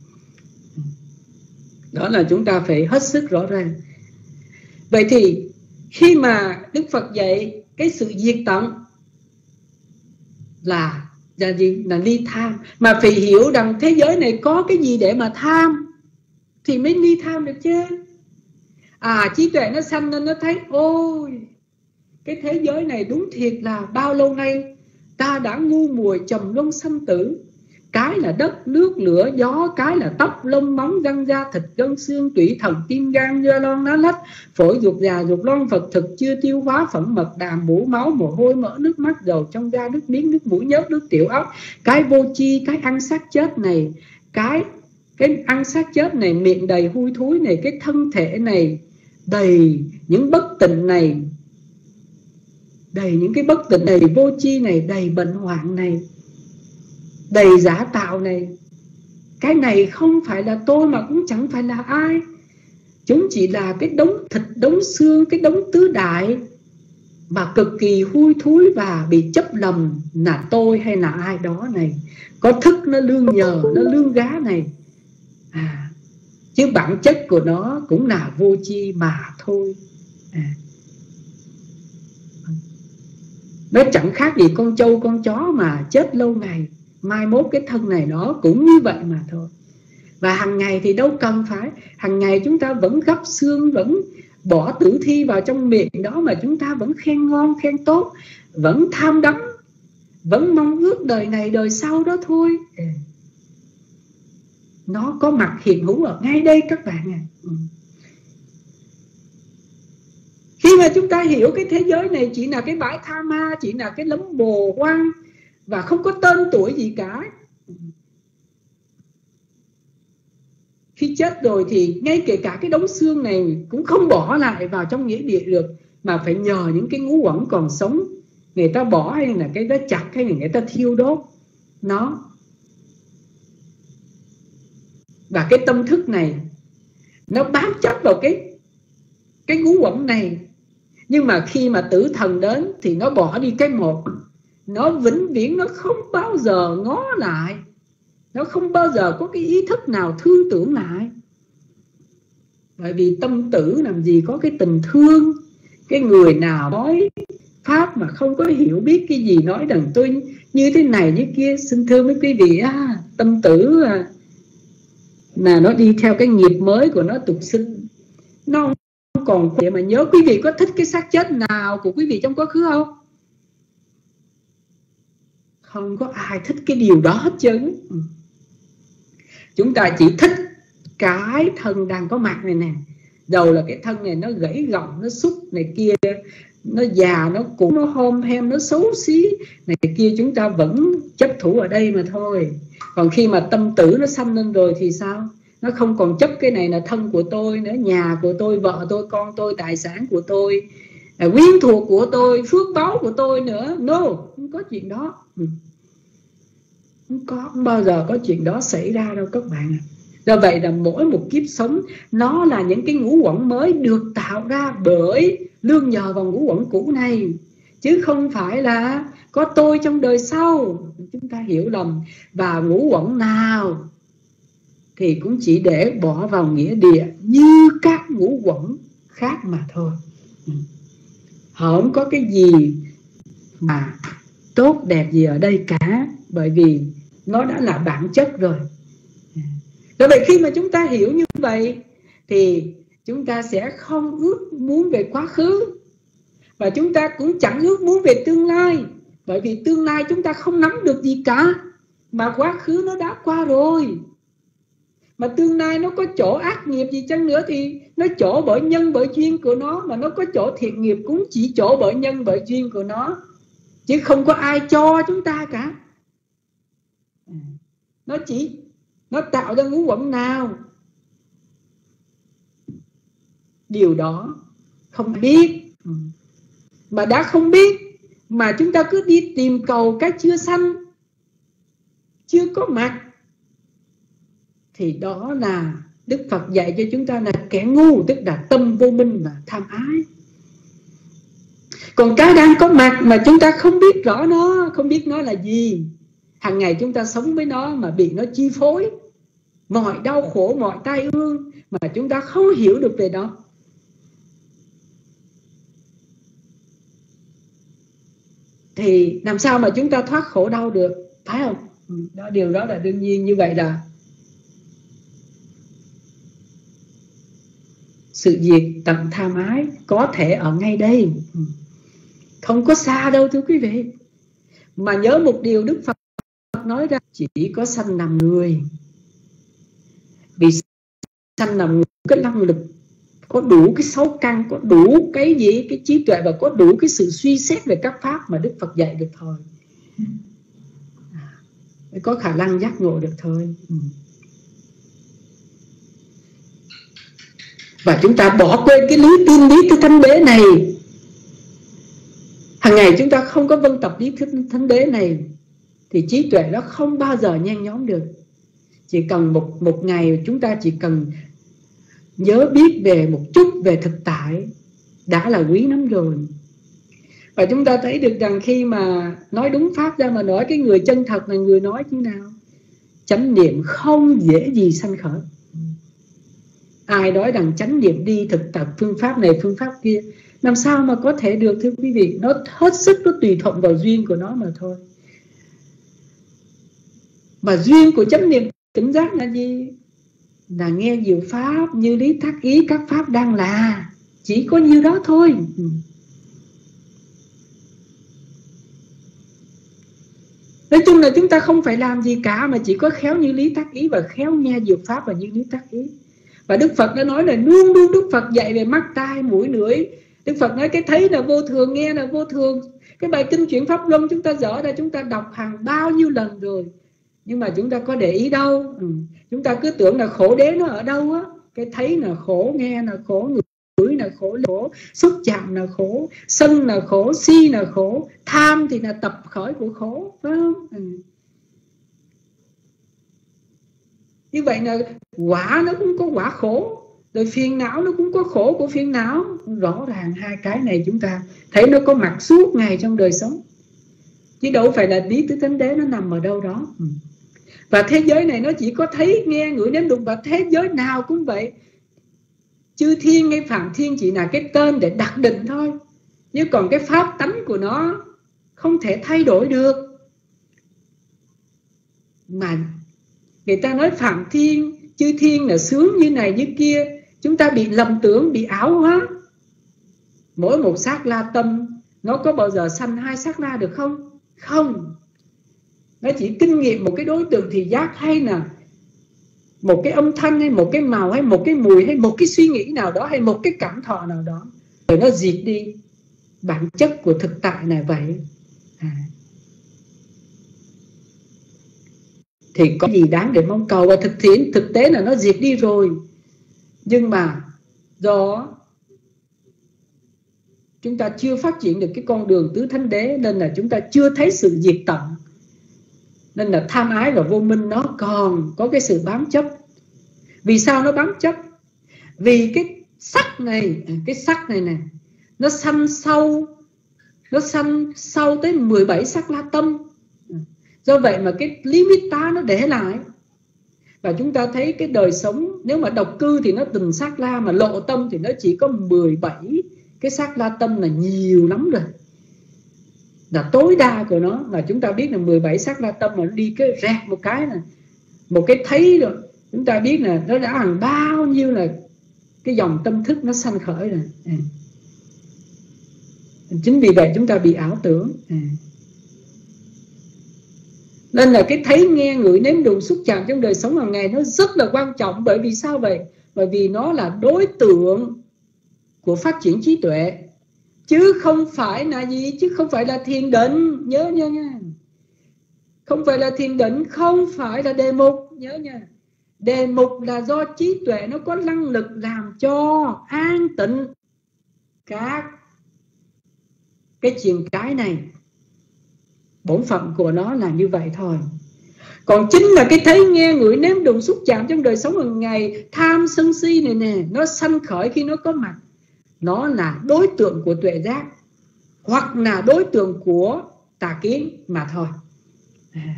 Speaker 1: Đó là chúng ta phải hết sức rõ ràng. Vậy thì khi mà Đức Phật dạy cái sự diệt tận là là gì? Là ly tham. Mà phải hiểu rằng thế giới này có cái gì để mà tham thì mới ly tham được chứ. À, trí tuệ nó sanh nên nó thấy, ôi cái thế giới này đúng thiệt là bao lâu nay ta đã ngu muội trầm luân sanh tử. Cái là đất, nước, lửa, gió, cái là tóc, lông, móng, răng, da, thịt, gân, xương, tủy, thần, tim, gan, da lon, lá lách, phổi, ruột già, ruột lon, vật thực chưa tiêu hóa, phẩm mật, đàm, mũ, máu, mồ hôi, mỡ, nước mắt, dầu trong da, nước miếng, nước mũi, nhớt, nước tiểu óc, cái vô chi, cái ăn xác chết này, cái cái ăn xác chết này, miệng đầy hôi thối này, cái thân thể này đầy những bất tịnh này, đầy những cái bất tịnh này, vô chi này, đầy bệnh hoạn này, đầy giả tạo này. Cái này không phải là tôi mà cũng chẳng phải là ai. Chúng chỉ là cái đống thịt, đống xương, cái đống tứ đại mà cực kỳ hôi thối và bị chấp lầm là tôi hay là ai đó này. Có thức nó lương nhờ, nó lương gá này. À, chứ bản chất của nó cũng là vô chi mà thôi. À, nó chẳng khác gì con trâu con chó mà chết lâu ngày, mai mốt cái thân này nó cũng như vậy mà thôi. Và hàng ngày thì đâu cần phải, hàng ngày chúng ta vẫn gấp xương, vẫn bỏ tử thi vào trong miệng đó mà chúng ta vẫn khen ngon, khen tốt, vẫn tham đắm, vẫn mong ước đời này đời sau đó thôi. Nó có mặt hiện hữu ở ngay đây các bạn à. Khi mà chúng ta hiểu cái thế giới này chỉ là cái bãi tha ma, chỉ là cái lấm bồ hoang và không có tên tuổi gì cả, khi chết rồi thì ngay kể cả cái đống xương này cũng không bỏ lại vào trong nghĩa địa được, mà phải nhờ những cái ngũ uẩn còn sống, người ta bỏ hay là cái đó chặt hay là người ta thiêu đốt nó. Và cái tâm thức này nó bám chấp vào cái cái ngũ uẩn này, nhưng mà khi mà tử thần đến thì nó bỏ đi cái một, nó vĩnh viễn nó không bao giờ ngó lại, nó không bao giờ có cái ý thức nào thư tưởng lại. Bởi vì tâm tử làm gì có cái tình thương. Cái người nào nói pháp mà không có hiểu biết cái gì, nói rằng tôi như thế này như kia, xin thưa với quý vị á, tâm tử à, là nó đi theo cái nghiệp mới của nó tục sinh, nó không còn vậy. Mà nhớ quý vị có thích cái xác chết nào của quý vị trong quá khứ không? Không có ai thích cái điều đó hết trơn. Chúng ta chỉ thích cái thân đang có mặt này nè. Đầu là cái thân này nó gãy gọng, nó xúc này kia, nó già, nó cũ, nó hôm hem, nó xấu xí này kia, chúng ta vẫn chấp thủ ở đây mà thôi. Còn khi mà tâm tử nó sanh lên rồi thì sao? Nó không còn chấp cái này là thân của tôi nữa, nhà của tôi, vợ tôi, con tôi, tài sản của tôi, quyến thuộc của tôi, phước báu của tôi nữa. No, không có chuyện đó. Không có, không bao giờ có chuyện đó xảy ra đâu các bạn. Do vậy là mỗi một kiếp sống nó là những cái ngũ uẩn mới được tạo ra bởi lương nhờ vào ngũ uẩn cũ này, chứ không phải là có tôi trong đời sau. Chúng ta hiểu lầm. Và ngũ uẩn nào thì cũng chỉ để bỏ vào nghĩa địa như các ngũ uẩn khác mà thôi. Họ không có cái gì mà tốt đẹp gì ở đây cả, bởi vì nó đã là bản chất rồi. Do vậy khi mà chúng ta hiểu như vậy thì chúng ta sẽ không ước muốn về quá khứ, và chúng ta cũng chẳng ước muốn về tương lai, bởi vì tương lai chúng ta không nắm được gì cả, mà quá khứ nó đã qua rồi. Mà tương lai nó có chỗ ác nghiệp gì chăng nữa thì nó chỗ bởi nhân bởi duyên của nó, mà nó có chỗ thiện nghiệp cũng chỉ chỗ bởi nhân bởi duyên của nó, chứ không có ai cho chúng ta cả. Nó chỉ nó tạo ra ngũ uẩn nào, điều đó không biết. Mà đã không biết mà chúng ta cứ đi tìm cầu cái chưa sanh, chưa có mặt, thì đó là Đức Phật dạy cho chúng ta là kẻ ngu, tức là tâm vô minh và tham ái. Còn cái đang có mặt mà chúng ta không biết rõ nó, không biết nó là gì, hàng ngày chúng ta sống với nó mà bị nó chi phối, mọi đau khổ, mọi tai ương mà chúng ta không hiểu được về nó, thì làm sao mà chúng ta thoát khổ đau được, phải không? Đó, điều đó là đương nhiên. Như vậy là sự diệt tận tham ái có thể ở ngay đây, không có xa đâu thưa quý vị. Mà nhớ một điều Đức Phật nói ra, chỉ có sanh làm người. Vì sanh làm người cái năng lực, có đủ cái sáu căn, có đủ cái gì, cái trí tuệ, và có đủ cái sự suy xét về các pháp mà Đức Phật dạy được thôi, mới có khả năng giác ngộ được thôi. Và chúng ta bỏ quên cái lý tiên lý thứ thánh đế này. Hàng ngày chúng ta không có vân tập lý thánh đế này thì trí tuệ nó không bao giờ nhen nhóm được. Chỉ cần một, một ngày chúng ta chỉ cần nhớ biết về một chút về thực tại đã là quý lắm rồi. Và chúng ta thấy được rằng khi mà nói đúng pháp ra mà nói, cái người chân thật là người nói như nào? Chánh niệm không dễ gì sanh khởi. Ai nói rằng chánh niệm đi thực tập phương pháp này phương pháp kia, làm sao mà có thể được thưa quý vị? Nó hết sức, nó tùy thuận vào duyên của nó mà thôi. Mà duyên của chánh niệm tỉnh giác là gì? là nghe diệu pháp như lý tác ý các pháp đang là, chỉ có nhiêu đó thôi. Nói chung là chúng ta không phải làm gì cả, mà chỉ có khéo như lý tác ý và khéo nghe diệu pháp và như lý tác ý. Và Đức Phật đã nói là luôn luôn Đức Phật dạy về mắt, tai, mũi, lưỡi. Đức Phật nói cái thấy là vô thường, nghe là vô thường. Cái bài kinh chuyển pháp luân chúng ta dở ra, chúng ta đọc hàng bao nhiêu lần rồi, nhưng mà chúng ta có để ý đâu. ừ. Chúng ta cứ tưởng là khổ đế nó ở đâu á. Cái thấy là khổ, nghe là khổ, ngửi là khổ, khổ, xúc chạm là khổ, sân là khổ, si là khổ, tham thì là tập khởi của khổ, phải không? ừ. Như vậy là quả nó cũng có quả khổ, rồi phiền não nó cũng có khổ của phiền não. Rõ ràng hai cái này chúng ta thấy nó có mặt suốt ngày trong đời sống, chứ đâu phải là lý tứ thánh đế nó nằm ở đâu đó. ừ. Và thế giới này nó chỉ có thấy, nghe, ngửi, nếm, đụng, và thế giới nào cũng vậy. Chư thiên hay phạm thiên chỉ là cái tên để đặt định thôi, chứ còn cái pháp tánh của nó không thể thay đổi được. Mà người ta nói phạm thiên, chư thiên là sướng như này như kia, chúng ta bị lầm tưởng, bị ảo hóa. Mỗi một sát la tâm nó có bao giờ sanh hai sát la được không? Không. Nó chỉ kinh nghiệm một cái đối tượng thị giác, hay là một cái âm thanh, hay một cái màu, hay một cái mùi, hay một cái suy nghĩ nào đó, hay một cái cảm thọ nào đó, rồi nó diệt đi. Bản chất của thực tại là vậy. à. Thì có gì đáng để mong cầu? Và thực tiễn, thực tế là nó diệt đi rồi. Nhưng mà do chúng ta chưa phát triển được cái con đường tứ thánh đế, nên là chúng ta chưa thấy sự diệt tận. Nên là tham ái và vô minh nó còn có cái sự bám chấp. Vì sao nó bám chấp? Vì cái sắc này, cái sắc này nè, nó sanh sâu, nó sanh sâu tới mười bảy sắc la tâm. Do vậy mà cái limita nó để lại. Và chúng ta thấy cái đời sống, nếu mà độc cư thì nó từng sắc la, mà lộ tâm thì nó chỉ có mười bảy cái sắc la tâm, là nhiều lắm rồi, là tối đa của nó. Và chúng ta biết là mười bảy sắc la tâm mà nó đi cái rẹt một cái là một cái thấy rồi, chúng ta biết là nó đã hàng bao nhiêu là cái dòng tâm thức nó sanh khởi rồi. à. Chính vì vậy chúng ta bị ảo tưởng. à. Nên là cái thấy, nghe, ngửi, nếm, đụng, xúc chạm trong đời sống hàng ngày nó rất là quan trọng. Bởi vì sao vậy? Bởi vì nó là đối tượng của phát triển trí tuệ, chứ không phải là gì? Chứ không phải là thiền định. Nhớ nha nha. Không phải là thiền định, không phải là đề mục. Nhớ nha. Đề mục là do trí tuệ nó có năng lực làm cho an tịnh các cái chuyện cái này. Bổn phận của nó là như vậy thôi. Còn chính là cái thấy, nghe, ngửi, nếm, đụng, xúc chạm trong đời sống hàng ngày, tham sân si này nè, nó sanh khởi khi nó có mặt. Nó là đối tượng của tuệ giác, hoặc là đối tượng của tà kiến mà thôi. à.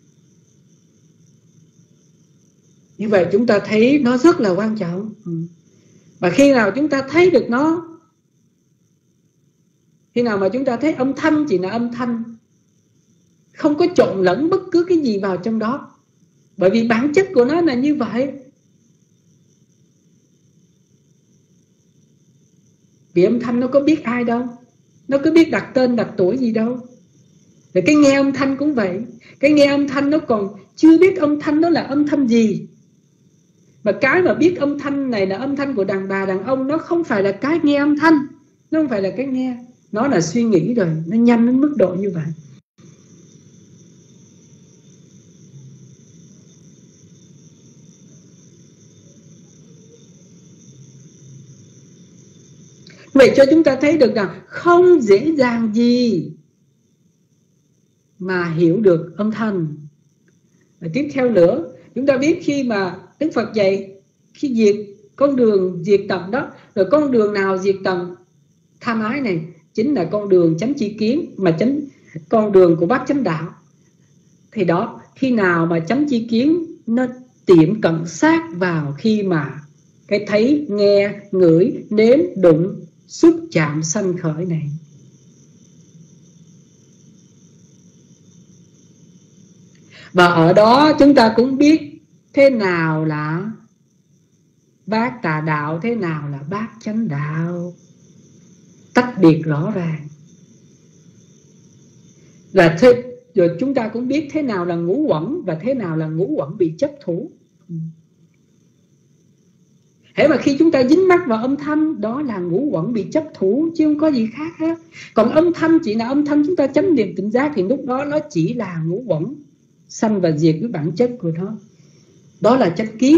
Speaker 1: Như vậy chúng ta thấy nó rất là quan trọng. Và khi nào chúng ta thấy được nó, khi nào mà chúng ta thấy âm thanh chỉ là âm thanh, không có trộn lẫn bất cứ cái gì vào trong đó, bởi vì bản chất của nó là như vậy. Vì âm thanh nó có biết ai đâu, nó có biết đặt tên đặt tuổi gì đâu. Rồi cái nghe âm thanh cũng vậy. Cái nghe âm thanh nó còn chưa biết âm thanh đó là âm thanh gì. Mà cái mà biết âm thanh này là âm thanh của đàn bà đàn ông, nó không phải là cái nghe âm thanh, nó không phải là cái nghe, nó là suy nghĩ rồi. Nó nhanh đến mức độ như vậy. Vậy cho chúng ta thấy được rằng không dễ dàng gì mà hiểu được âm thanh. Và tiếp theo nữa, chúng ta biết khi mà Đức Phật dạy, khi diệt con đường diệt tận đó, rồi con đường nào diệt tận tham ái này? Chính là con đường chánh tri kiến, mà chánh con đường của bát chánh đạo. Thì đó, khi nào mà chánh tri kiến nó tiệm cận sát vào khi mà cái thấy, nghe, ngửi, nếm, đụng, xúc chạm sanh khởi này. Và ở đó chúng ta cũng biết thế nào là Bác tà đạo thế nào là bác chánh đạo, tách biệt rõ ràng. Là thế, rồi chúng ta cũng biết thế nào là ngũ uẩn và thế nào là ngũ uẩn bị chấp thủ. Thế mà khi chúng ta dính mắc vào âm thanh, đó là ngũ uẩn bị chấp thủ chứ không có gì khác hết. Còn âm thanh chỉ là âm thanh chúng ta chánh niệm tỉnh giác, thì lúc đó nó chỉ là ngũ uẩn sanh và diệt với bản chất của nó. Đó là chánh kiến.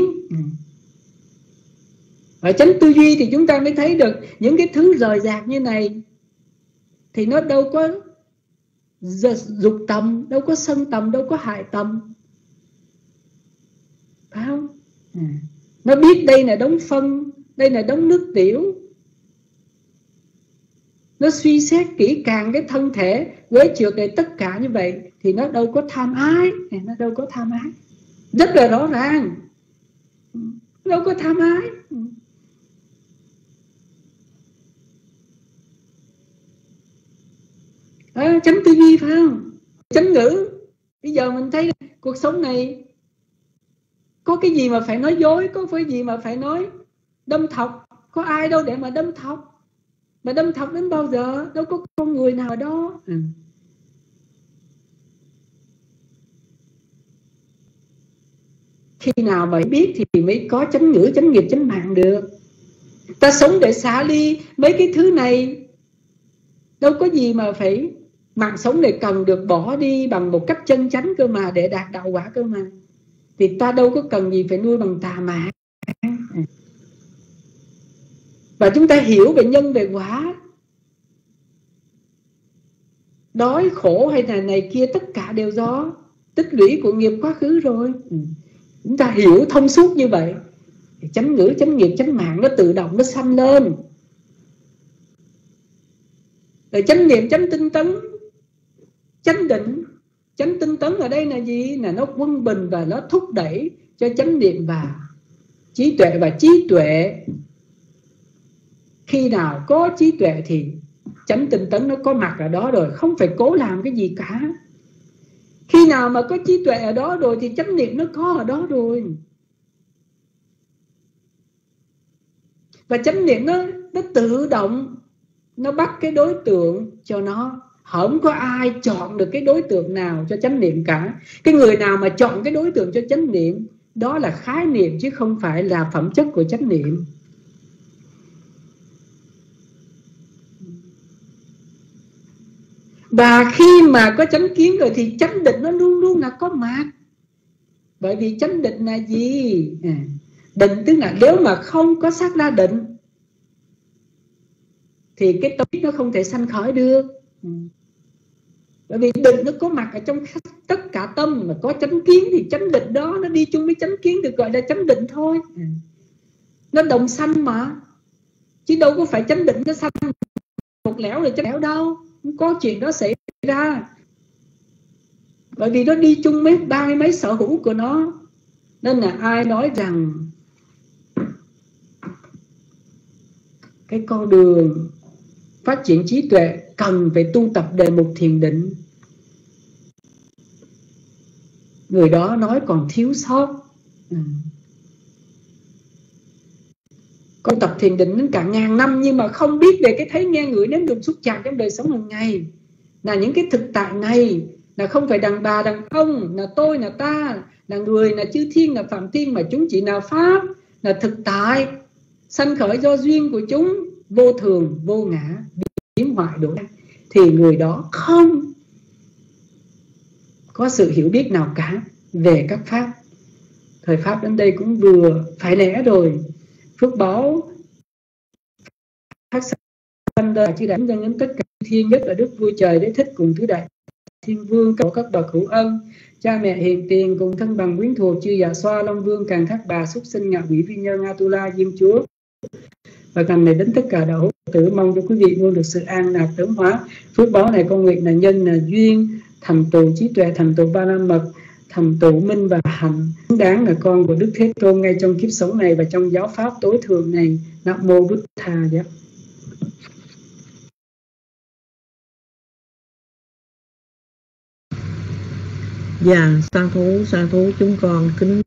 Speaker 1: Ở chánh tư duy thì chúng ta mới thấy được những cái thứ rời rạc như này thì nó đâu có dục tầm, đâu có sân tầm, đâu có hại tầm, phải không? À. Nó biết đây là đống phân, đây là đống nước tiểu. Nó suy xét kỹ càng cái thân thể với trượt này tất cả như vậy thì nó đâu có tham ái, nó đâu có tham ái, rất là rõ ràng, đâu có tham ái. À, chánh tư duy phải không? Chánh ngữ. Bây giờ mình thấy cuộc sống này có cái gì mà phải nói dối, có cái gì mà phải nói đâm thọc. Có ai đâu để mà đâm thọc. Mà đâm thọc đến bao giờ? Đâu có con người nào đó. Ừ. Khi nào mà biết thì mới có chánh ngữ, chánh nghiệp, chánh mạng được. Ta sống để xả ly mấy cái thứ này, đâu có gì mà phải. Mạng sống này cần được bỏ đi bằng một cách chân chánh cơ mà, để đạt đạo quả cơ mà. Thì ta đâu có cần gì phải nuôi bằng tà mạng. Và chúng ta hiểu về nhân về quả, đói khổ hay là này kia, tất cả đều do tích lũy của nghiệp quá khứ rồi. Chúng ta hiểu thông suốt như vậy thì chánh ngữ, chánh nghiệp, chánh mạng nó tự động nó sanh lên. Rồi chánh niệm, chánh tinh tấn, chánh định. Chánh tinh tấn ở đây là gì? Là nó quân bình và nó thúc đẩy cho chánh niệm và trí tuệ. Và trí tuệ, khi nào có trí tuệ thì chánh tinh tấn nó có mặt ở đó rồi, không phải cố làm cái gì cả. Khi nào mà có trí tuệ ở đó rồi thì chánh niệm nó có ở đó rồi. Và chánh niệm nó, nó tự động nó bắt cái đối tượng cho nó. Không có ai chọn được cái đối tượng nào cho chánh niệm cả. Cái người nào mà chọn cái đối tượng cho chánh niệm, đó là khái niệm chứ không phải là phẩm chất của chánh niệm. Và khi mà có chánh kiến rồi thì chánh định nó luôn luôn là có mặt. Bởi vì chánh định là gì? À, định tức là nếu mà không có sát na định thì cái tâm nó không thể sanh khởi được. Bởi vì định nó có mặt ở trong tất cả tâm. Mà có chánh kiến thì chánh định đó nó đi chung với chánh kiến được gọi là chánh định thôi. Nó đồng sanh mà. Chứ đâu có phải chánh định nó sanh một lẻo rồi chánh lẻo đâu. Không có chuyện đó xảy ra. Bởi vì nó đi chung mấy ba mươi mấy sở hữu của nó. Nên là ai nói rằng cái con đường phát triển trí tuệ cần phải tu tập đề mục thiền định, người đó nói còn thiếu sót. Ừ. Con tập thiền định đến cả ngàn năm nhưng mà không biết về cái thấy nghe ngửi nếm đụng xúc chạm trong đời sống hàng ngày. Là những cái thực tại này là không phải đàn bà đàn ông, là tôi là ta, là người, là chư thiên, là phạm thiên, mà chúng chỉ là pháp, là thực tại sanh khởi do duyên của chúng, vô thường vô ngã, biến hoại đổi, thì người đó không có sự hiểu biết nào cả về các pháp. Thời pháp đến đây cũng vừa phải lẽ rồi. Phước báo phát sanh đời chư đại nhân đến tất cả thiên, nhất là đức vua trời Đế Thích cùng tứ đại thiên vương, cầu các bậc hữu ân, cha mẹ hiền tiền cùng thân bằng quyến thuộc, chư dạ xoa long vương, càn thác bà, súc sinh, ngạ quỷ, vi nhân, Atula, diêm chúa và ngành này đến tất cả đạo hữu tử. Mong cho quý vị luôn được sự an lạc tấn hóa. Phước báo này con nguyện là nhân, là duyên, thành tựu trí tuệ, thành tựu ba la mật, thành tựu minh và hạnh, xứng đáng là con của Đức Thế Tôn ngay trong kiếp sống này và trong giáo pháp tối thượng này. Nam mô Bụt Thà. Dạ.
Speaker 6: Dạ, sa thú, sa thú chúng con kính